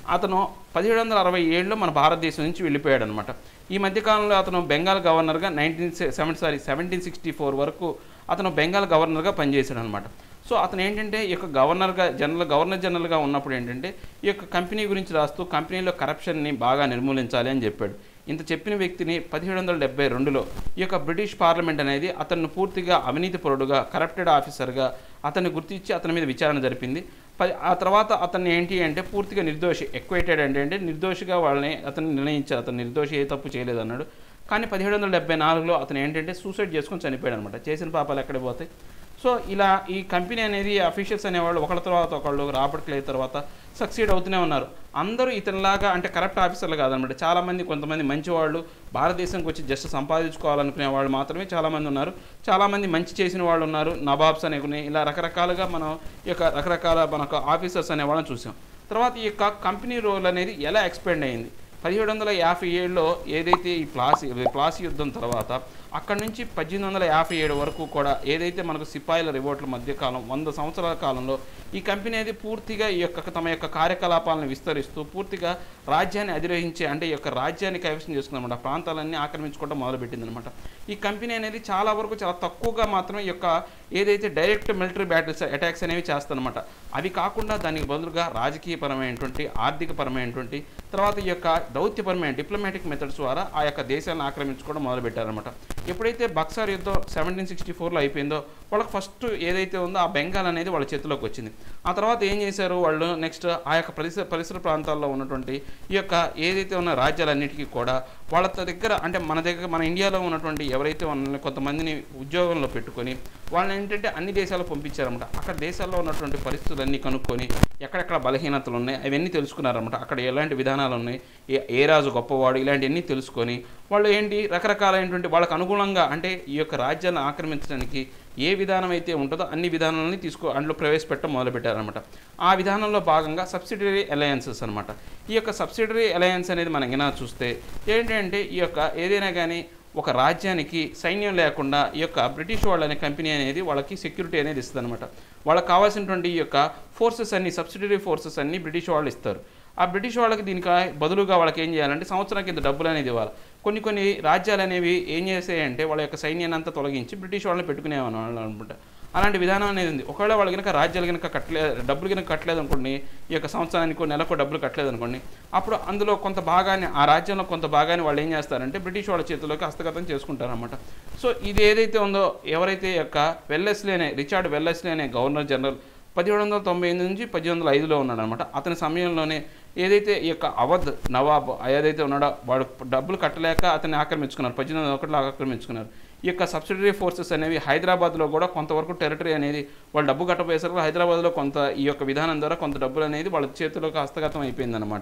అతను పదిహేడు వందల అరవై ఏడులో మన భారతదేశం నుంచి వెళ్ళిపోయాడు అనమాట. ఈ మధ్యకాలంలో అతను బెంగాల్ గవర్నర్గా nineteen seven sorry seventeen sixty four వరకు అతను బెంగాల్ గవర్నర్గా పనిచేశాడు అనమాట. సో అతను ఏంటంటే ఈ యొక్క గవర్నర్గా జనరల్ గవర్నర్ జనరల్గా ఉన్నప్పుడు ఏంటంటే ఈ యొక్క కంపెనీ గురించి రాస్తూ కంపెనీలో కరప్షన్ని బాగా నిర్మూలించాలి అని చెప్పాడు. ఇంత చెప్పిన వ్యక్తిని పదిహేడు వందల డెబ్బై రెండులో ఈ యొక్క బ్రిటిష్ పార్లమెంట్ అనేది అతన్ని పూర్తిగా అవినీతి పరుడుగా, కరప్టెడ్ ఆఫీసర్గా అతన్ని గుర్తించి అతని మీద విచారణ జరిపింది. పది ఆ తర్వాత అతన్ని ఏంటి అంటే పూర్తిగా నిర్దోషి, ఎక్వైటెడ్ అంటే అంటే నిర్దోషిగా వాళ్ళని అతన్ని నిర్ణయించారు. అతను నిర్దోషి, ఏ తప్పు చేయలేదు అన్నాడు. కానీ పదిహేడు వందల డెబ్బై నాలుగులో అతను ఏంటంటే సూసైడ్ చేసుకొని చనిపోయాడు అనమాట. చేసిన పాపాలు ఎక్కడికి పోతాయి. సో ఇలా ఈ కంపెనీ అనేది అఫీషియల్స్ అనేవాళ్ళు ఒకళ్ళ తర్వాత ఒకళ్ళు రాబర్ట్ క్లే తర్వాత సక్సీడ్ అవుతూనే ఉన్నారు. అందరూ ఇతనిలాగా అంటే కరప్ట్ ఆఫీసర్లు కాదనమాట. చాలామంది కొంతమంది మంచి వాళ్ళు భారతదేశంకి వచ్చి జస్ట్ సంపాదించుకోవాలనుకునే వాళ్ళు మాత్రమే చాలామంది ఉన్నారు. చాలామంది మంచి చేసిన వాళ్ళు ఉన్నారు, నవాబ్స్ అనేకుని ఇలా రకరకాలుగా మనం ఈ యొక్క రకరకాల మనకు ఆఫీసర్స్ అనేవాళ్ళని చూసాం. తర్వాత ఈ యొక్క కంపెనీ రోల్ అనేది ఎలా ఎక్స్పెండ్ అయింది పదిహేడు వందల యాభై ఏడులో ఏదైతే ఈ ప్లాసీ ప్లాసీ యుద్ధం తర్వాత అక్కడి నుంచి పద్దెనిమిది వందల యాభై ఏడు వరకు కూడా ఏదైతే మనకు సిపాయిల రివోట్ల మధ్యకాలం వంద సంవత్సరాల కాలంలో ఈ కంపెనీ అనేది పూర్తిగా ఈ యొక్క తమ యొక్క కార్యకలాపాలను విస్తరిస్తూ పూర్తిగా రాజ్యాన్ని అధిరోహించే అంటే ఈ యొక్క రాజ్యాన్ని కైవసం చేసుకుందన్నమాట. ప్రాంతాలన్నీ ఆక్రమించుకోవడం మొదలుపెట్టిందనమాట. ఈ కంపెనీ అనేది చాలా వరకు చాలా తక్కువగా మాత్రం ఈ యొక్క ఏదైతే డైరెక్ట్ మిలిటరీ బ్యాటిల్స్ అటాక్స్ అనేవి చేస్తారనమాట. అవి కాకుండా దానికి బదులుగా రాజకీయపరమైనటువంటి, ఆర్థికపరమైనటువంటి, తర్వాత ఈ యొక్క దౌత్యపరమైన డిప్లొమాటిక్ మెథడ్స్ ద్వారా ఆ యొక్క దేశాలను ఆక్రమించుకోవడం మొదలుపెట్టారనమాట. ఎప్పుడైతే బక్సార్ యుద్ధం సెవెంటీన్ సిక్స్టీ ఫోర్లో అయిపోయిందో వాళ్ళకి ఫస్ట్ ఏదైతే ఉందో ఆ బెంగాల్ అనేది వాళ్ళ చేతిలోకి వచ్చింది. ఆ తర్వాత ఏం చేశారు వాళ్ళు నెక్స్ట్ ఆ యొక్క పరిసర పరిసర ప్రాంతాల్లో ఉన్నటువంటి ఈ యొక్క ఏదైతే ఉన్న రాజ్యాలన్నిటికీ కూడా వాళ్ళ దగ్గర అంటే మన దగ్గర మన ఇండియాలో ఉన్నటువంటి ఎవరైతే ఉన్న కొంతమందిని ఉద్యోగంలో పెట్టుకొని వాళ్ళని ఏంటంటే అన్ని దేశాలకు పంపించారన్నమాట. అక్కడ దేశాల్లో ఉన్నటువంటి పరిస్థితులన్నీ కనుక్కొని ఎక్కడెక్కడ బలహీనతలు ఉన్నాయి అవన్నీ తెలుసుకున్నారన్నమాట. అక్కడ ఎలాంటి విధానాలు ఉన్నాయి, ఏ ఏ రాజు గొప్పవాడు, ఇలాంటివన్నీ తెలుసుకొని వాళ్ళు ఏంటి రకరకాలైనటువంటి వాళ్ళకు అనుగుణంగా అంటే ఈ యొక్క రాజ్యాన్ని ఆక్రమించడానికి ఏ విధానం అయితే ఉంటుందో అన్ని విధానాలని తీసుకో అందులో ప్రవేశపెట్టడం మొదలుపెట్టారనమాట. ఆ విధానంలో భాగంగా సబ్సిడరీ అలయన్సెస్ అనమాట. ఈ యొక్క సబ్సిడరీ అలయన్స్ అనేది మనం ఏమైనా చూస్తే ఏంటంటే ఈ యొక్క ఏదైనా కానీ ఒక రాజ్యానికి సైన్యం లేకుండా ఈ యొక్క బ్రిటిష్ వాళ్ళ అనే కంపెనీ అనేది వాళ్ళకి సెక్యూరిటీ అనేది ఇస్తుంది అనమాట. వాళ్ళకి కావాల్సినటువంటి ఈ యొక్క ఫోర్సెస్ అన్ని సబ్సిడరీ ఫోర్సెస్ అన్ని బ్రిటిష్ వాళ్ళు ఇస్తారు. ఆ బ్రిటిష్ వాళ్ళకి దీనికి బదులుగా వాళ్ళకి ఏం చేయాలంటే సంవత్సరం కింద డబ్బులు అనేది ఇవ్వాలి. కొన్ని కొన్ని రాజ్యాలు అనేవి ఏం చేసాయంటే వాళ్ళ యొక్క సైన్యాన్ని అంతా తొలగించి బ్రిటిష్ వాళ్ళని పెట్టుకునేవాళ్ళు అనమాట. అలాంటి విధానం అనేది ఉంది. ఒకవేళ వాళ్ళు కనుక రాజ్యాలు కనుక కట్టలే డబ్బులు కనుక కట్టలేదు అనుకోండి, ఈ యొక్క సంవత్సరానికి నెలకు డబ్బులు కట్టలేదు అనుకోండి, అప్పుడు అందులో కొంత భాగాన్ని ఆ రాజ్యంలో కొంత భాగాన్ని వాళ్ళు ఏం చేస్తారంటే బ్రిటిష్ వాళ్ళ చేతిలోకి హస్తగతం చేసుకుంటారన్నమాట. సో ఇది ఏదైతే ఉందో ఎవరైతే యొక్క వెల్లెస్లీ అనే రిచార్డ్ వెల్లెస్లీ అనే గవర్నర్ జనరల్ పదిహేడు వందల తొంభై ఎనిమిది నుంచి పద్దెనిమిది వందల ఐదులో ఉన్నాడు అనమాట. అతని సమయంలోనే ఏదైతే ఈ యొక్క అవధ్ నవాబ్ ఏదైతే ఉన్నాడో వాడు డబ్బులు కట్టలేక అతన్ని ఆక్రమించుకున్నారు. పద్దెనిమిది వందల ఒకటిలో ఆక్రమించుకున్నారు. ఈ యొక్క సబ్సిడరీ ఫోర్సెస్ అనేవి హైదరాబాద్లో కూడా కొంతవరకు టెరిటరీ అనేది వాళ్ళు డబ్బు కట్టపోయేసరికి హైదరాబాద్లో కొంత ఈ యొక్క విధానం ద్వారా కొంత డబ్బులు అనేది వాళ్ళ చేతిలోకి హస్తగతం అయిపోయిందనమాట.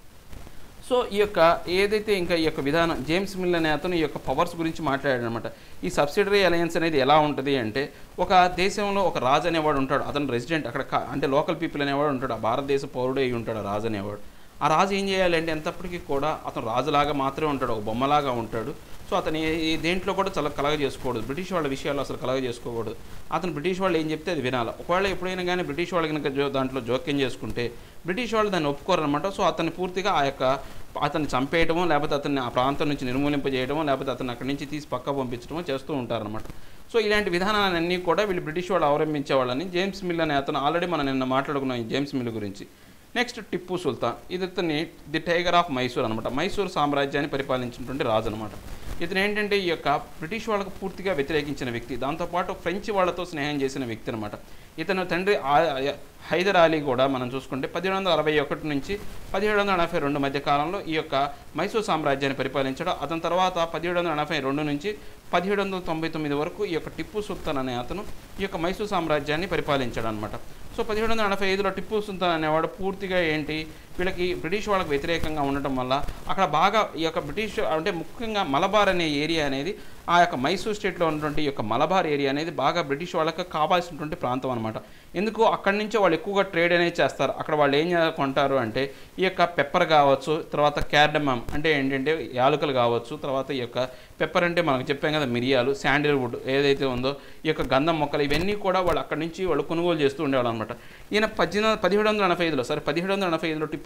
సో ఈ యొక్క ఏదైతే ఇంకా ఈ యొక్క విధానం జేమ్స్ మిల్ అనే అతను ఈ యొక్క పవర్స్ గురించి మాట్లాడాడనమాట. ఈ సబ్సిడరీ అలయన్స్ అనేది ఎలా ఉంటుంది అంటే ఒక దేశంలో ఒక రాజు అనేవాడు ఉంటాడు. అతను రెసిడెంట్ అక్కడ అంటే లోకల్ పీపుల్ అనేవాడు ఉంటాడు. ఆ భారతదేశ పౌరుడే అయి ఉంటాడు రాజు అనేవాడు. ఆ రాజు ఏం చేయాలంటే ఎంతప్పటికీ కూడా అతను రాజులాగా మాత్రమే ఉంటాడు, ఒక బొమ్మలాగా ఉంటాడు. సో అతను ఈ దేంట్లో కూడా చాలా కలగ చేసుకోకూడదు, బ్రిటిష్ వాళ్ళ విషయాల్లో అసలు కలగ చేసుకోకూడదు. అతను బ్రిటిష్ వాళ్ళు ఏం చెప్తే అది వినాలి. ఒకవేళ ఎప్పుడైనా కానీ బ్రిటిష్ వాళ్ళు కనుక జో దాంట్లో జోక్యం చేసుకుంటే బ్రిటిష్ వాళ్ళు దాన్ని ఒప్పుకోరనమాట. సో అతన్ని పూర్తిగా ఆ యొక్క అతన్ని చంపేయడమో లేకపోతే అతన్ని ఆ ప్రాంతం నుంచి నిర్మూలింపజేయడమో లేకపోతే అతన్ని అక్కడి నుంచి తీసి పక్క పంపించడమో చేస్తూ ఉంటారనమాట. సో ఇలాంటి విధానాలన్నీ కూడా వీళ్ళు బ్రిటిష్ వాళ్ళు అవలంబించేవాళ్ళని జేమ్స్ మిల్ అనే అతను ఆల్రెడీ మనం నిన్న మాట్లాడుకున్నాం ఈ జేమ్స్ మిల్ గురించి. నెక్స్ట్ టిప్పు సుల్తాన్, ఇది ఇతన్ని ది టైగర్ ఆఫ్ మైసూర్ అనమాట. మైసూర్ సామ్రాజ్యాన్ని పరిపాలించినటువంటి రాజు అనమాట. ఇతను ఏంటంటే ఈ యొక్క బ్రిటిష్ వాళ్ళకు పూర్తిగా వ్యతిరేకించిన వ్యక్తి, దాంతోపాటు ఫ్రెంచ్ వాళ్ళతో స్నేహం చేసిన వ్యక్తి అనమాట. ఇతను తండ్రి హైదర్ అలీ కూడా మనం చూసుకుంటే పదిహేడు వందల అరవై ఒకటి నుంచి పదిహేడు వందల ఎనభై రెండు మధ్య కాలంలో ఈ యొక్క మైసూర్ సామ్రాజ్యాన్ని పరిపాలించడం. అతని తర్వాత పదిహేడు వందల ఎనభై రెండు నుంచి పదిహేడు వందల తొంభై తొమ్మిది వరకు ఈ యొక్క టిప్పు సుల్తాన్ అనే అతను ఈ యొక్క మైసూర్ సామ్రాజ్యాన్ని పరిపాలించాడు అనమాట. సో పదిహేడు వందల ఎనభై ఐదులో టిప్పు సుల్తాన్ అనేవాడు పూర్తిగా ఏంటి వీళ్ళకి బ్రిటిష్ వాళ్ళకి వ్యతిరేకంగా ఉండటం వల్ల అక్కడ బాగా ఈ యొక్క బ్రిటిష్ అంటే ముఖ్యంగా మలబార్ అనే ఏరియా అనేది ఆ యొక్క మైసూర్ స్టేట్లో ఉన్నటువంటి ఈ యొక్క మలబార్ ఏరియా అనేది బాగా బ్రిటిష్ వాళ్ళకి కావాల్సినటువంటి ప్రాంతం అనమాట. ఎందుకు అక్కడి నుంచే వాళ్ళు ఎక్కువగా ట్రేడ్ అనేది చేస్తారు. అక్కడ వాళ్ళు ఏం కొంటారు అంటే ఈ యొక్క పెప్పర్ కావచ్చు, తర్వాత క్యార్డమమ్ అంటే ఏంటంటే యాలకులు కావచ్చు, తర్వాత ఈ యొక్క పెప్పర్ అంటే మనకు చెప్పాం కదా మిరియాలు, శాండిల్వుడ్ ఏదైతే ఉందో ఈ యొక్క గంధం మొక్కలు ఇవన్నీ కూడా వాళ్ళు అక్కడి నుంచి వాళ్ళు కొనుగోలు చేస్తూ ఉండేవాళ్ళు అనమాట. ఈయన పద్దెనిమిది పదిహేడు వందల ఎనభై ఐదులో సరే పదిహేడు వందల ఎనభై ఐదులో టిప్పు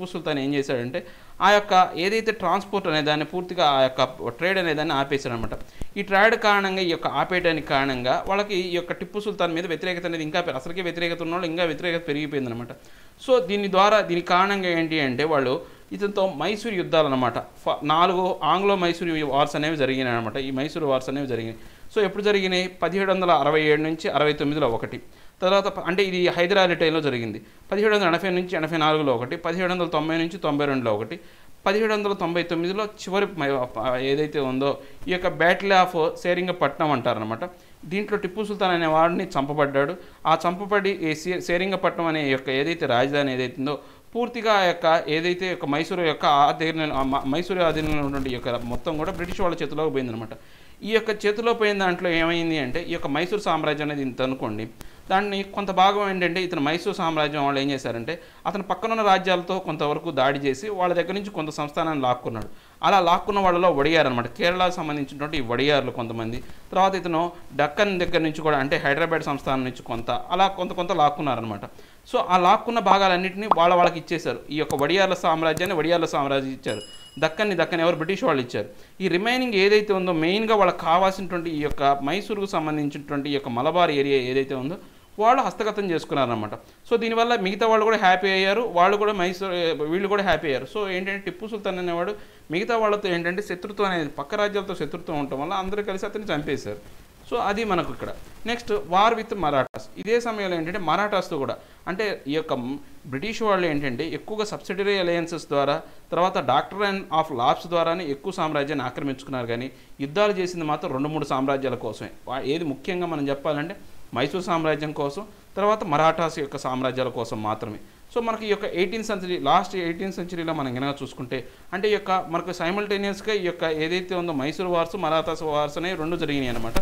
టిప్పు సుల్తాన్ ఏం చేశాడంటే ఆ యొక్క ఏదైతే ట్రాన్స్పోర్ట్ అనే దాన్ని పూర్తిగా ఆ యొక్క ట్రేడ్ అనే దాన్ని ఆపేశాడు అనమాట. ఈ ట్రేడ్ కారణంగా ఈ యొక్క ఆపేయడానికి కారణంగా వాళ్ళకి ఈ యొక్క టిప్పు సుల్తాన్ మీద వ్యతిరేకత అనేది ఇంకా అసలుకే వ్యతిరేకత ఉన్న వాళ్ళు ఇంకా వ్యతిరేకత పెరిగిపోయిందనమాట. సో దీని ద్వారా దీని కారణంగా ఏంటి అంటే వాళ్ళు ఇతనితో మైసూరు యుద్ధాలు అనమాట నాలుగు ఆంగ్లో మైసూరు వార్స్ అనేవి జరిగినాయి అనమాట. ఈ మైసూరు వార్స్ అనేవి జరిగినాయి. సో ఎప్పుడు జరిగినాయి? పదిహేడు వందల అరవై ఏడు నుంచి అరవై తొమ్మిదిలో ఒకటి, తర్వాత అంటే ఇది హైదరాబాద్ టైంలో జరిగింది. పదిహేడు వందల ఎనభై నుంచి ఎనభై నాలుగులో ఒకటి, పదిహేడు వందల తొంభై నుంచి తొంభై రెండులో ఒకటి, పదిహేడు వందల తొంభై తొమ్మిదిలో చివరి ఏదైతే ఉందో ఈ యొక్క బ్యాటిల్ ఆఫ్ సేరింగపట్నం అంటారనమాట. దీంట్లో టిప్పు సుల్తాన్ అనే వాడిని చంపబడ్డాడు. ఆ చంపబడి ఈ సేరింగపట్నం అనే యొక్క ఏదైతే రాజధాని ఏదైతే ఉందో పూర్తిగా ఆ యొక్క ఏదైతే యొక్క మైసూరు యొక్క ఆధీనంలో మైసూరు ఆధీనంలో ఉన్నటువంటి ఈ యొక్క మొత్తం కూడా బ్రిటిష్ వాళ్ళ చేతిలోకి పోయిందనమాట. ఈ యొక్క చేతిలో పోయిన దాంట్లో ఏమైంది అంటే ఈ యొక్క మైసూరు సామ్రాజ్యం అనేది ఇంత అనుకోండి, దాన్ని కొంత భాగం ఏంటంటే ఇతను మైసూరు సామ్రాజ్యం వాళ్ళు ఏం చేశారంటే అతను పక్కనున్న రాజ్యాలతో కొంతవరకు దాడి చేసి వాళ్ళ దగ్గర నుంచి కొంత సంస్థానాన్ని లాక్కున్నాడు. అలా లాక్కున్న వాళ్ళలో వడియారు అనమాట, కేరళకు సంబంధించినటువంటి ఈ వడియార్లు కొంతమంది, తర్వాత ఇతను డక్కన్ దగ్గర నుంచి కూడా అంటే హైదరాబాద్ సంస్థానం నుంచి కొంత అలా కొంత కొంత లాక్కున్నారనమాట. సో ఆ లాక్కున్న భాగాలన్నింటినీ వాళ్ళ వాళ్ళకి ఇచ్చేశారు. ఈ యొక్క వడియార్ల సామ్రాజ్యాన్ని వడియార్ల సామ్రాజ్యం ఇచ్చారు, దక్కన్ని దక్కన్ ఎవరు బ్రిటిష్ వాళ్ళు ఇచ్చారు. ఈ రిమైనింగ్ ఏదైతే ఉందో మెయిన్గా వాళ్ళకి కావాల్సినటువంటి ఈ యొక్క మైసూరుకు సంబంధించినటువంటి ఈ యొక్క మలబార్ ఏరియా ఏదైతే ఉందో వాళ్ళు హస్తగతం చేసుకున్నారనమాట. సో దీనివల్ల మిగతా వాళ్ళు కూడా హ్యాపీ అయ్యారు, వాళ్ళు కూడా మైసూరు వీళ్ళు కూడా హ్యాపీ అయ్యారు. సో ఏంటంటే టిప్పు సుల్తాన్ అనేవాడు మిగతా వాళ్ళతో ఏంటంటే శత్రుత్వం అనేది పక్క రాజ్యాలతో శత్రుత్వం ఉండటం వల్ల అందరూ కలిసి అతన్ని చంపేశారు. సో అది మనకు ఇక్కడ. Next war with Marathas. ఇదే సమయంలో ఏంటంటే మరాఠాస్తో కూడా అంటే ఈ యొక్క బ్రిటిష్ వాళ్ళు ఏంటంటే ఎక్కువగా సబ్సిడరీ అలయన్సెస్ ద్వారా తర్వాత డాక్టర్ ఆఫ్ లాబ్స్ ద్వారానే ఎక్కువ సామ్రాజ్యాన్ని ఆక్రమించుకున్నారు. కానీ యుద్ధాలు చేసింది మాత్రం రెండు మూడు సామ్రాజ్యాల కోసమే. ఏది ముఖ్యంగా మనం చెప్పాలంటే మైసూర్ సామ్రాజ్యం కోసం, తర్వాత మరాఠాస్ యొక్క సామ్రాజ్యాల కోసం మాత్రమే. సో మనకి ఈ యొక్క ఎయిటీన్త్ సెంచరీ లాస్ట్ ఎయిటీన్త్ సెంచరీలో మనం కనుక చూసుకుంటే అంటే ఈ యొక్క మనకు సైమల్టేనియస్గా ఈ యొక్క ఏదైతే ఉందో మైసూర్ వార్స్ మరాఠాస్ వార్స్ అనేవి రెండు జరిగినాయి అనమాట.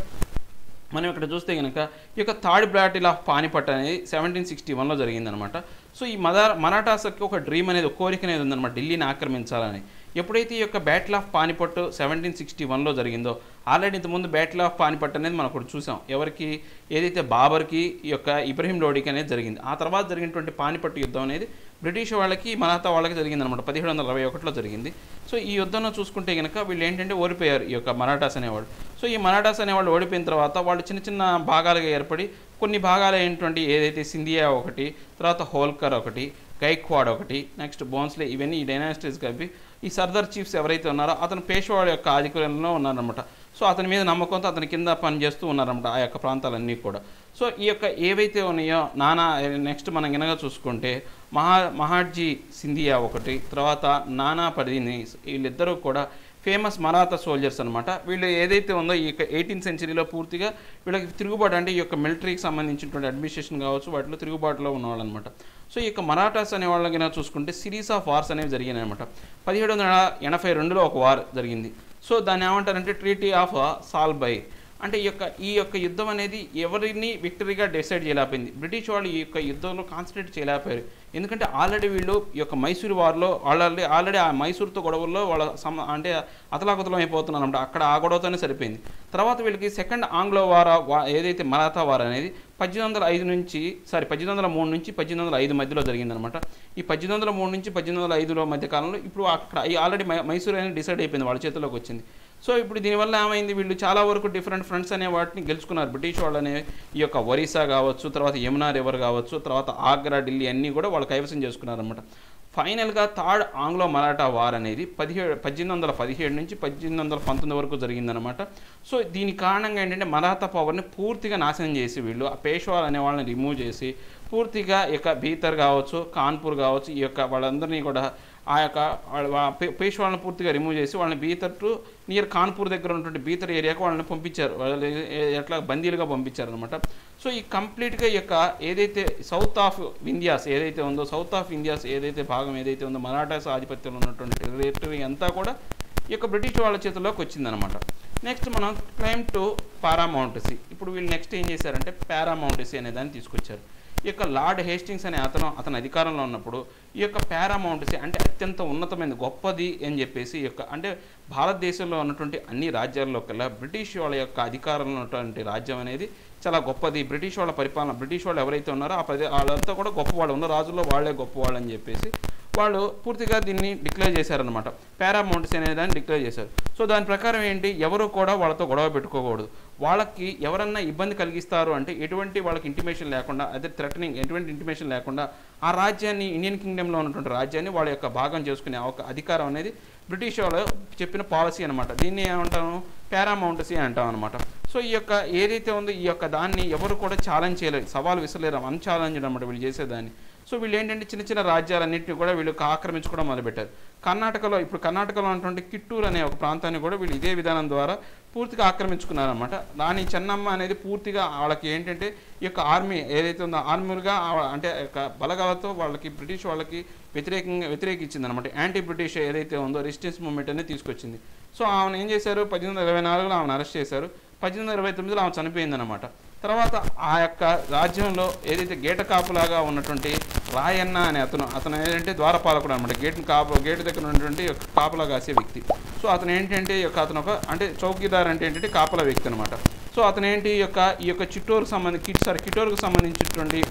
మనం ఇక్కడ చూస్తే కనుక ఈ యొక్క థర్డ్ బ్యాటిల్ ఆఫ్ పానిపట్ అనేది సెవెంటీన్ సిక్స్టీ వన్లో జరిగిందనమాట. సో ఈ మదా మరాఠాస్కి ఒక డ్రీమ్ అనేది ఒక కోరిక అనేది ఉందన్నమాట, ఢిల్లీని ఆక్రమించాలని. ఎప్పుడైతే ఈ యొక్క battle of Panipat seventeen sixty వన్లో జరిగిందో ఆల్రెడీ ఇంతకుముందు బ్యాటిల్ ఆఫ్ పానిపట్ అనేది మనం ఒకటి చూసాం. ఎవరికి ఏదైతే బాబర్కి ఈ యొక్క ఇబ్రహీం లోడీకి అనేది జరిగింది. ఆ తర్వాత జరిగినటువంటి పానిపట్టు యుద్ధం అనేది బ్రిటిష్ వాళ్ళకి మరాఠా వాళ్ళకి జరిగిందనమాట, పదిహేడు వందల అరవై ఒకటిలో జరిగింది. సో ఈ యుద్ధంలో చూసుకుంటే కనుక వీళ్ళు ఏంటంటే ఓడిపోయారు ఈ యొక్క మరాఠాస్ అనేవాళ్ళు. సో ఈ మరాఠాస్ అనేవాళ్ళు ఓడిపోయిన తర్వాత వాళ్ళు చిన్న చిన్న భాగాలుగా ఏర్పడి కొన్ని భాగాలు ఏంటంటే ఏదైతే సింధియా ఒకటి, తర్వాత హోల్కర్ ఒకటి, గైక్వాడ్ ఒకటి, నెక్స్ట్ బోన్స్లే, ఇవన్నీ ఈ డైనాసిటీస్ కలిపి ఈ సర్దార్ చీఫ్స్ ఎవరైతే ఉన్నారో అతను పేష్వాడ యొక్క ఆధిక్యంలో ఉన్నారనమాట. సో అతని మీద నమ్మకంతో అతని కింద పనిచేస్తూ ఉన్నారన్నమాట ఆ యొక్క ప్రాంతాలన్నీ కూడా. సో ఈ యొక్క ఏవైతే ఉన్నాయో నానా నెక్స్ట్ మనం గినగా చూసుకుంటే మహా మహాడ్జీ సింధియా ఒకటి, తర్వాత నానా పరిధిని, వీళ్ళిద్దరూ కూడా ఫేమస్ మరాఠా సోల్జర్స్ అనమాట. వీళ్ళు ఏదైతే ఉందో ఈ యొక్క ఎయిటీన్త్ సెంచరీలో పూర్తిగా వీళ్ళకి తిరుగుబాటు అంటే ఈ యొక్క మిలిటరీకి సంబంధించినటువంటి అడ్మినిస్ట్రేషన్ కావచ్చు వాటిలో తిరుగుబాటులో ఉన్నవాళ్ళు అనమాట. సో ఈ యొక్క మరాఠాస్ అనే వాళ్ళకి చూసుకుంటే సిరీస్ ఆఫ్ వార్స్ అనేవి జరిగినాయి అనమాట. పదిహేడు వందల ఎనభై రెండులో ఒక వార్ జరిగింది. సో దాన్ని ఏమంటారంటే ట్రీటీ ఆఫ్ సాల్బై. అంటే ఈ యొక్క ఈ యొక్క యుద్ధం అనేది ఎవరిని విక్టరీగా డిసైడ్ చేయలేకపోయింది. బ్రిటిష్ వాళ్ళు ఈ యొక్క యుద్ధంలో కాన్సన్ట్రేట్ చేయలేకపోయారు. ఎందుకంటే ఆల్రెడీ వీళ్ళు ఈ యొక్క మైసూరు వార్లో ఆల్రెడీ ఆల్రెడీ ఆ మైసూరుతో గొడవల్లో వాళ్ళ సమ అంటే అతలాకుతలం అయిపోతున్నారు అనమాట. అక్కడ ఆ గొడవతోనే సరిపోయింది. తర్వాత వీళ్ళకి సెకండ్ ఆంగ్లో వార్ ఏదైతే మరాఠా వార్ అనేది పద్దెనిమిది వందల ఐదు నుంచి సారీ పద్దెనిమిది వందల మూడు నుంచి పద్దెనిమిది వందల ఐదు మధ్యలో జరిగిందనమాట. ఈ పద్దెనిమిది వందల మూడు నుంచి పద్దెనిమిది వందల ఐదులో మధ్య కాలంలో ఇప్పుడు అక్కడ ఆల్రెడీ మైసూరు అనేది డిసైడ్ అయిపోయింది, వాళ్ళ చేతిలోకి వచ్చింది. సో ఇప్పుడు దీనివల్ల ఏమైంది, వీళ్ళు చాలా వరకు డిఫరెంట్ ఫ్రంట్స్ అనే వాటిని గెలుచుకున్నారు. బ్రిటిష్ వాళ్ళు అనే ఈ యొక్క ఒరిస్సా కావచ్చు, తర్వాత యమునా రివర్ కావచ్చు, తర్వాత ఆగ్రా, ఢిల్లీ అన్నీ కూడా వాళ్ళు కైవసం చేసుకున్నారన్నమాట. ఫైనల్గా థర్డ్ ఆంగ్లో మరాఠా వార్ అనేది పదిహేడు పద్దెనిమిది వందల పదిహేడు నుంచి పద్దెనిమిది వందల పంతొమ్మిది వరకు జరిగిందనమాట. సో దీని కారణంగా ఏంటంటే మరాఠా పవర్ని పూర్తిగా నాశనం చేసి వీళ్ళు ఆ పేష్వాలు అనే వాళ్ళని రిమూవ్ చేసి పూర్తిగా ఈ యొక్క బీతర్ కావచ్చు, కాన్పూర్ కావచ్చు, ఈ యొక్క వాళ్ళందరినీ కూడా ఆ యొక్క పేష్వాళ్ళని పూర్తిగా రిమూవ్ చేసి వాళ్ళని బీతర్ టు నియర్ కాన్పూర్ దగ్గర ఉన్నటువంటి బీతర్ ఏరియాకు వాళ్ళని పంపించారు, వాళ్ళు ఎట్లా బందీలుగా పంపించారు అనమాట. సో ఈ కంప్లీట్గా ఈ యొక్క ఏదైతే సౌత్ ఆఫ్ ఇండియాస్ ఏదైతే ఉందో సౌత్ ఆఫ్ ఇండియాస్ ఏదైతే భాగం ఏదైతే ఉందో మరాఠాస్ ఆధిపత్యంలో ఉన్నటువంటి టెరిటరీ అంతా కూడా ఈ యొక్క బ్రిటిష్ వాళ్ళ చేతుల్లోకి వచ్చిందనమాట. నెక్స్ట్ మనం క్లైమ్ టు పారామౌంటసీ. ఇప్పుడు వీళ్ళు నెక్స్ట్ ఏం చేశారంటే పారామౌంటసీ అనే దాన్ని తీసుకొచ్చారు. ఈ యొక్క లార్డ్ హేస్టింగ్స్ అనే అతను అతను అధికారంలో ఉన్నప్పుడు ఈ యొక్క పారామౌంటసీ అంటే అత్యంత ఉన్నతమైన గొప్పది అని చెప్పేసి ఈ యొక్క అంటే భారతదేశంలో ఉన్నటువంటి అన్ని రాజ్యాల్లో కల్లా బ్రిటిష్ వాళ్ళ యొక్క అధికారంలో ఉన్నటువంటి రాజ్యం అనేది చాలా గొప్పది. బ్రిటిష్ వాళ్ళ పరిపాలన బ్రిటిష్ వాళ్ళు ఎవరైతే ఉన్నారో ఆ ప్రదే వాళ్ళంతా కూడా గొప్పవాళ్ళు ఉన్న రాజుల్లో వాళ్ళే గొప్పవాళ్ళు అని చెప్పేసి వాళ్ళు పూర్తిగా దీన్ని డిక్లేర్ చేశారనమాట. పారామౌంటసీ అనే దాన్ని డిక్లేర్ చేశారు. సో దాని ప్రకారం ఏంటి, ఎవరు కూడా వాళ్ళతో గొడవ పెట్టుకోకూడదు. వాళ్ళకి ఎవరన్నా ఇబ్బంది కలిగిస్తారు అంటే ఎటువంటి వాళ్ళకి ఇంటిమేషన్ లేకుండా, అదే థ్రెటనింగ్ ఎటువంటి ఇంటిమేషన్ లేకుండా ఆ రాజ్యాన్ని, ఇండియన్ కింగ్డమ్లో ఉన్నటువంటి రాజ్యాన్ని వాళ్ళ యొక్క భాగం చేసుకునే ఒక అధికారం అనేది బ్రిటిష్ వాళ్ళు చెప్పిన పాలసీ అనమాట. దీన్ని ఏమంటాము, పారామౌంటసీ అంటాం అనమాట. సో ఈ యొక్క ఏదైతే ఉందో ఈ యొక్క దాన్ని ఎవరు కూడా ఛాలెంజ్ చేయలేరు, సవాలు విసలేరు, అన్ఛాలెంజ్ అనమాట వీళ్ళు చేసేదాన్ని. సో వీళ్ళు ఏంటంటే చిన్న చిన్న రాజ్యాలన్నింటినీ కూడా వీళ్ళు ఆక్రమించుకోవడం మొదలుపెట్టారు. కర్ణాటకలో, ఇప్పుడు కర్ణాటకలో ఉన్నటువంటి కిట్టూరు అనే ఒక ప్రాంతాన్ని కూడా వీళ్ళు ఇదే విధానం ద్వారా పూర్తిగా ఆక్రమించుకున్నారనమాట. రాణి చెన్నమ్మ అనేది పూర్తిగా వాళ్ళకి ఏంటంటే ఈ యొక్క ఆర్మీ ఏదైతే ఉందో ఆర్మీలుగా అంటే యొక్క బలగాలతో వాళ్ళకి బ్రిటిష్ వాళ్ళకి వ్యతిరేకంగా వ్యతిరేకించింది అనమాట. యాంటీ బ్రిటిష్ ఏదైతే ఉందో రెసిస్టెన్స్ మూవ్మెంట్ అనేది తీసుకొచ్చింది. సో ఆమెను ఏం చేశారు, పద్దెనిమిది వందల ఇరవై నాలుగులో ఆమెను అరెస్ట్ చేశారు. పద్దెనిమిది వందల ఇరవై తొమ్మిదిలో ఆమె చనిపోయిందనమాట. తర్వాత ఆ యొక్క రాజ్యంలో ఏదైతే గేట కాపులాగా ఉన్నటువంటి రాయన్న అనే అతను అతను ఏంటంటే ద్వారపాలకుడు అనమాట. గేట్ కాపు గేటు దగ్గర ఉన్నటువంటి కాపులా కాసే వ్యక్తి. సో అతను ఏంటంటే ఈ యొక్క అతను ఒక అంటే చౌకీదార్ అంటే ఏంటంటే కాపలా వ్యక్తి అనమాట. సో అతను ఏంటి ఈ యొక్క ఈ యొక్క చిట్టూరుకు సంబంధించి కిట్ సార్ కిట్టూరుకు సంబంధించినటువంటి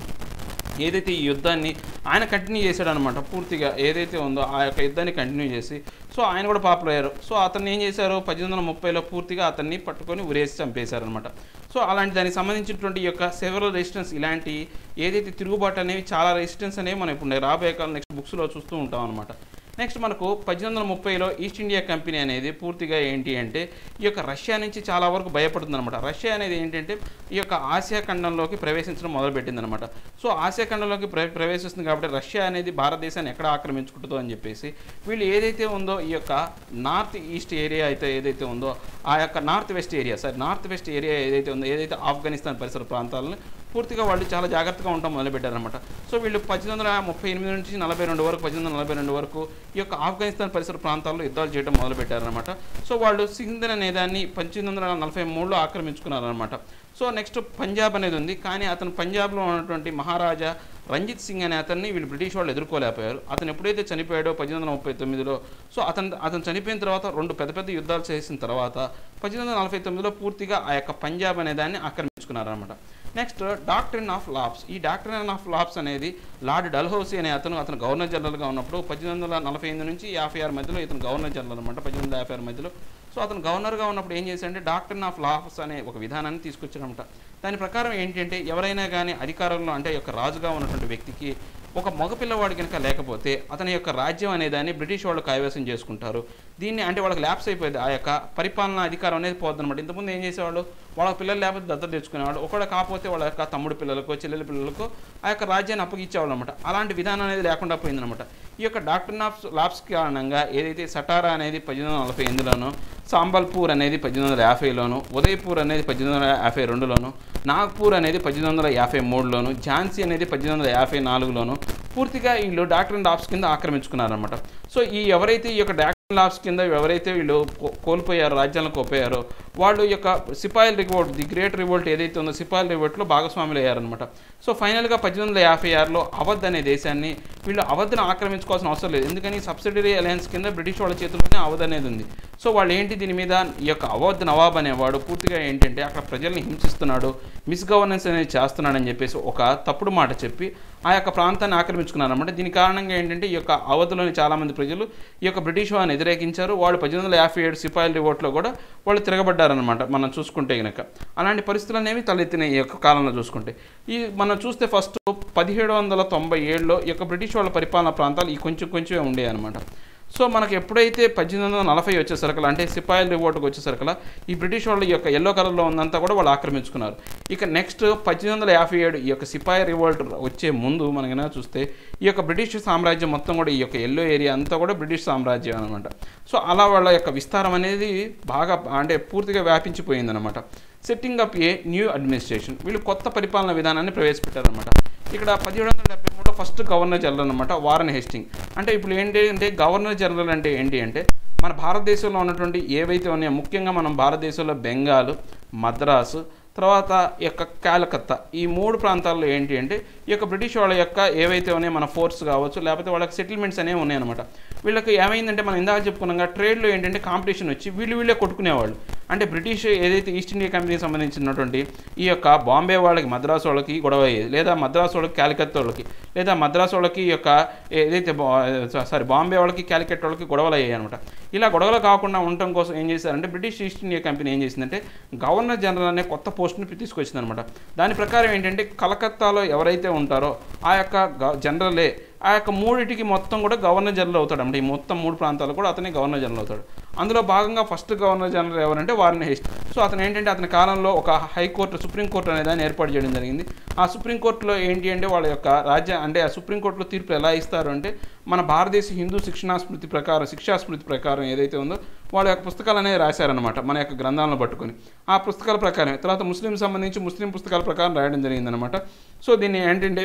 ఏదైతే ఈ యుద్ధాన్ని ఆయన కంటిన్యూ చేశాడు అనమాట. పూర్తిగా ఏదైతే ఉందో ఆ యొక్క యుద్ధాన్ని కంటిన్యూ చేసి సో ఆయన కూడా పాపులర్ అయ్యారు. సో అతన్ని ఏం చేశారు, పద్దెనిమిది వందల ముప్పైలో పూర్తిగా అతన్ని పట్టుకొని ఉరేసి చంపేశారనమాట. సో అలాంటి దానికి సంబంధించినటువంటి ఈ యొక్క సెవెరల్ రెసిస్టెన్స్, ఇలాంటి ఏదైతే తిరుగుబాటు అనేవి చాలా రెసిస్టెన్స్ అనేవి మనం ఇప్పుడు రాబోయే కాలం నెక్స్ట్ బుక్స్లో చూస్తూ ఉంటాం అనమాట. నెక్స్ట్ మనకు పద్దెనిమిది వందల ముప్పైలో ఈస్ట్ ఇండియా కంపెనీ అనేది పూర్తిగా ఏంటి అంటే ఈ యొక్క రష్యా నుంచి చాలా వరకు భయపడుతుంది అనమాట. రష్యా అనేది ఏంటంటే ఈ యొక్క ఆసియా ఖండంలోకి ప్రవేశించడం మొదలుపెట్టింది అనమాట. సో ఆసియా ఖండంలోకి ప్ర ప్రవేశిస్తుంది కాబట్టి రష్యా అనేది భారతదేశాన్ని ఎక్కడ ఆక్రమించుకుంటుందో అని చెప్పేసి వీళ్ళు ఏదైతే ఉందో ఈ యొక్క నార్త్ ఈస్ట్ ఏరియా అయితే ఏదైతే ఉందో ఆ యొక్క north west area sir north west area ఏదైతే ఉందో ఏదైతే ఆఫ్ఘనిస్తాన్ పరిసర ప్రాంతాలను పూర్తిగా వాళ్ళు చాలా జాగ్రత్తగా ఉండటం మొదలుపెట్టారనమాట. సో వీళ్ళు పద్దెనిమిది వందల ముప్పై ఎనిమిది నుంచి నలభై రెండు వరకు పద్దెనిమిది వందల నలభై రెండు వరకు ఈ యొక్క ఆఫ్ఘనిస్తాన్ పరిసర ప్రాంతాల్లో యుద్ధాలు చేయడం మొదలుపెట్టారనమాట. సో వాళ్ళు సింధ్ అనే దాన్ని పద్దెనిమిది వందల నలభై మూడులో ఆక్రమించుకున్నారనమాట. సో నెక్స్ట్ పంజాబ్ అనేది ఉంది, కానీ అతను పంజాబ్లో ఉన్నటువంటి మహారాజా రంజిత్ సింగ్ అనే అతన్ని వీళ్ళు బ్రిటిష్ వాళ్ళు ఎదుర్కోలేకపోయారు. అతను ఎప్పుడైతే చనిపోయాడో పద్దెనిమిది వందల ముప్పై తొమ్మిదిలో సో అతను అతను చనిపోయిన తర్వాత రెండు పెద్ద పెద్ద యుద్ధాలు చేసిన తర్వాత పద్దెనిమిది వందల నలభై తొమ్మిదిలో పూర్తిగా ఆ యొక్క పంజాబ్ అనే దాన్ని ఆక్రమించుకున్నారనమాట. Next doctrine of lapse. ఈ డాక్ట్రిన్ ఆఫ్ లాప్స్ అనేది లార్డ్ డల్హౌసీ అనే అతను అతను గవర్నర్ జనరల్గా ఉన్నప్పుడు పద్దెనిమిది వందల నలభై ఎనిమిది నుంచి యాభై ఆరు మధ్యలో ఇతను గవర్నర్ జనరల్ అనమాట. పద్దెనిమిది వందల యాభై ఆరు మధ్యలో సో అతను గవర్నర్గా ఉన్నప్పుడు ఏం చేశాడంటే డాక్ట్రిన్ ఆఫ్ లాప్స్ అనే ఒక విధానాన్ని తీసుకొచ్చారనమాట. దాని ప్రకారం ఏంటంటే ఎవరైనా కానీ అధికారంలో అంటే యొక్క రాజుగా ఉన్నటువంటి వ్యక్తికి ఒక మగపిల్లవాడు కనుక లేకపోతే అతని యొక్క రాజ్యం అనేదాన్ని బ్రిటిష్ వాళ్ళు కైవసం చేసుకుంటారు. దీన్ని అంటే వాళ్ళకి ల్యాప్స్ అయిపోయింది, ఆ యొక్క పరిపాలనా అధికారం అనేది పోతుంది అనమాట. ఇంతకుముందు ఏం చేసేవాళ్ళు, వాళ్ళ పిల్లలు లేకపోతే దత్తత తెచ్చుకునేవాడు, ఒకవేళ కాకపోతే వాళ్ళ యొక్క తమ్ముడు పిల్లలకు చెల్లెల పిల్లలకు ఆ యొక్క రాజ్యాన్ని అప్పగించేవాళ్ళు అనమాట. అలాంటి విధానం అనేది లేకుండా పోయిందనమాట. ఈ యొక్క డాక్ట్రిన్ ఆఫ్ లాప్స్ కారణంగా ఏదైతే సటారా అనేది పద్దెనిమిది వందల నలభై ఎనిమిదిలోను, సాంబల్పూర్ అనేది పద్దెనిమిది వందల యాభైలోను, ఉదయపూర్ అనేది పద్దెనిమిది వందల యాభై రెండులోను, నాగ్పూర్ అనేది పద్దెనిమిది వందల యాభై మూడులోను, ఝాన్సీ అనేది పద్దెనిమిది వందల యాభై నాలుగులోను పూర్తిగా వీళ్ళు డాక్ట్రిన్ లాప్స్ కింద ఆక్రమించుకున్నారనమాట. సో ఈ ఎవరైతే ఈ యొక్క డాక్ట్రిన్ లాప్స్ కింద ఎవరైతే వీళ్ళు కోల్పోయారో, రాజ్యాలను కోల్పోయారో వాళ్ళు యొక్క సిపాయిల్ రివోల్ట్, ది గ్రేట్ రివోల్ట్ ఏదైతే ఉందో సిపాయిల్ రివోల్ట్లో భాగస్వాములు అయ్యారనమాట. సో ఫైనల్గా పద్దెనిమిది వందల యాభై ఆరులో అవధ్ అనే దేశాన్ని వీళ్ళు అవధ్ను ఆక్రమించుకోవాల్సిన అవసరం లేదు, ఎందుకని సబ్సిడరీ అలయన్స్ కింద బ్రిటిష్ వాళ్ళ చేతుల్లోనే అవధ్ అనేది ఉంది. సో వాళ్ళు ఏంటి దీని మీద ఈ యొక్క అవధ్ నవాబ్ అనేవాడు పూర్తిగా ఏంటంటే అక్కడ ప్రజల్ని హింసిస్తున్నాడు, మిస్గవర్నెన్స్ అనేది చేస్తున్నాడని చెప్పేసి ఒక తప్పుడు మాట చెప్పి ఆ యొక్క ప్రాంతాన్ని ఆక్రమించుకున్నారన్నమాట. దీని కారణంగా ఏంటంటే ఈ యొక్క అవధిలోని చాలామంది ప్రజలు ఈ యొక్క బ్రిటిష్ వారిని వ్యతిరేకించారు. వాళ్ళు పద్దెనిమిది వందల యాభై ఏడు సిపాయిల్ రివోల్ట్లో కూడా వాళ్ళు తిరగబడ్డారనమాట. మనం చూసుకుంటే కనుక అలాంటి పరిస్థితులు అనేవి తలెత్తినాయి ఈ యొక్క కాలంలో చూసుకుంటే. ఈ మనం చూస్తే ఫస్ట్ పదిహేడు వందల తొంభై ఏడులో ఈ యొక్క బ్రిటిష్ వాళ్ళ పరిపాలనా ప్రాంతాలు ఈ కొంచెం కొంచెమే ఉండేవి అనమాట. సో మనకు ఎప్పుడైతే పద్దెనిమిది వందల నలభై వచ్చేసరికల అంటే సిపాయిల్ రివోల్ట్కి వచ్చేసరికల ఈ బ్రిటిష్ వాళ్ళు ఈ యొక్క ఎల్లో కలర్లో ఉందంతా కూడా వాళ్ళు ఆక్రమించుకున్నారు. ఇక నెక్స్ట్ పద్దెనిమిది వందల యాభై ఏడు ఈ యొక్క సిపాయి రివోల్ట్ వచ్చే ముందు మనకైనా చూస్తే ఈ యొక్క బ్రిటిష్ సామ్రాజ్యం మొత్తం కూడా ఈ యొక్క ఎల్లో ఏరియా అంతా కూడా బ్రిటిష్ సామ్రాజ్యం అనమాట. సో అలా వాళ్ళ యొక్క విస్తారం అనేది బాగా అంటే పూర్తిగా వ్యాపించిపోయిందనమాట. Setting up a new administration, వీళ్ళు కొత్త పరిపాలన విధానాన్ని ప్రవేశపెట్టారనమాట. ఇక్కడ పదిహేడు వందల డెబ్బై మూడులో ఫస్ట్ గవర్నర్ జనరల్ అనమాట వారన్ హేస్టింగ్. అంటే ఇప్పుడు ఏంటి అంటే గవర్నర్ జనరల్ అంటే ఏంటి అంటే మన భారతదేశంలో ఉన్నటువంటి ఏవైతే ఉన్నాయో ముఖ్యంగా మనం భారతదేశంలో బెంగాల్, మద్రాసు, తర్వాత ఈ యొక్క కాలకత్తా, ఈ మూడు ప్రాంతాల్లో ఏంటి అంటే ఈ యొక్క బ్రిటిష్ వాళ్ళ యొక్క ఏవైతే ఉన్నాయో మన ఫోర్స్ కావచ్చు, లేకపోతే వాళ్ళకి సెటిల్మెంట్స్ అనేవి ఉన్నాయన్నమాట. వీళ్ళకి ఏమైందంటే మనం ఇందాక చెప్పుకున్నాగా ట్రేడ్లో ఏంటంటే కాంపిటీషన్ వచ్చి వీళ్ళు వీళ్ళే కొట్టుకునేవాళ్ళు. అంటే బ్రిటిష్ ఏదైతే ఈస్ట్ ఇండియా కంపెనీకి సంబంధించినటువంటి ఈ యొక్క బాంబే వాళ్ళకి మద్రాసు వాళ్ళకి గొడవ అయ్యేది, లేదా మద్రాసు వాళ్ళకి క్యాలికట్ వాళ్ళకి, లేదా మద్రాసు వాళ్ళకి ఈ యొక్క ఏదైతే సారీ బాంబే వాళ్ళకి క్యాలికట్ వాళ్ళకి గొడవలు అయ్యాయి అనమాట. ఇలా గొడవలు కాకుండా ఉండటం కోసం ఏం చేశారంటే బ్రిటిష్ ఈస్ట్ ఇండియా కంపెనీ ఏం చేసిందంటే గవర్నర్ జనరల్ అనే కొత్త పోస్ట్ని తీసుకొచ్చింది అనమాట. దాని ప్రకారం ఏంటంటే కలకత్తాలో ఎవరైతే ఉంటారో ఆ యొక్క జనరలే ఆ యొక్క మూడింటికి మొత్తం కూడా గవర్నర్ జనరల్ అవుతాడు. అంటే ఈ మొత్తం మూడు ప్రాంతాలు కూడా అతనే గవర్నర్ జనరల్ అవుతాడు. అందులో భాగంగా ఫస్ట్ గవర్నర్ జనరల్ ఎవరంటే వారెన్ హేస్టింగ్స్. సో అతను ఏంటంటే అతని కాలంలో ఒక హైకోర్టు సుప్రీంకోర్టు అనే దాన్ని ఏర్పాటు చేయడం జరిగింది. ఆ సుప్రీంకోర్టులో ఏంటి అంటే వాళ్ళ యొక్క రాజ్య అంటే ఆ సుప్రీంకోర్టులో తీర్పు ఎలా ఇస్తారు అంటే మన భారతదేశ హిందూ శిక్షణా స్మృతి ప్రకారం శిక్షా స్మృతి ప్రకారం ఏదైతే ఉందో వాళ్ళ యొక్క పుస్తకాలు అనేది రాశారనమాట, మన యొక్క గ్రంథాలను పట్టుకొని. ఆ పుస్తకాల ప్రకారం తర్వాత ముస్లిం సంబంధించి ముస్లిం పుస్తకాల ప్రకారం రాయడం జరిగిందనమాట. సో దీన్ని ఏంటంటే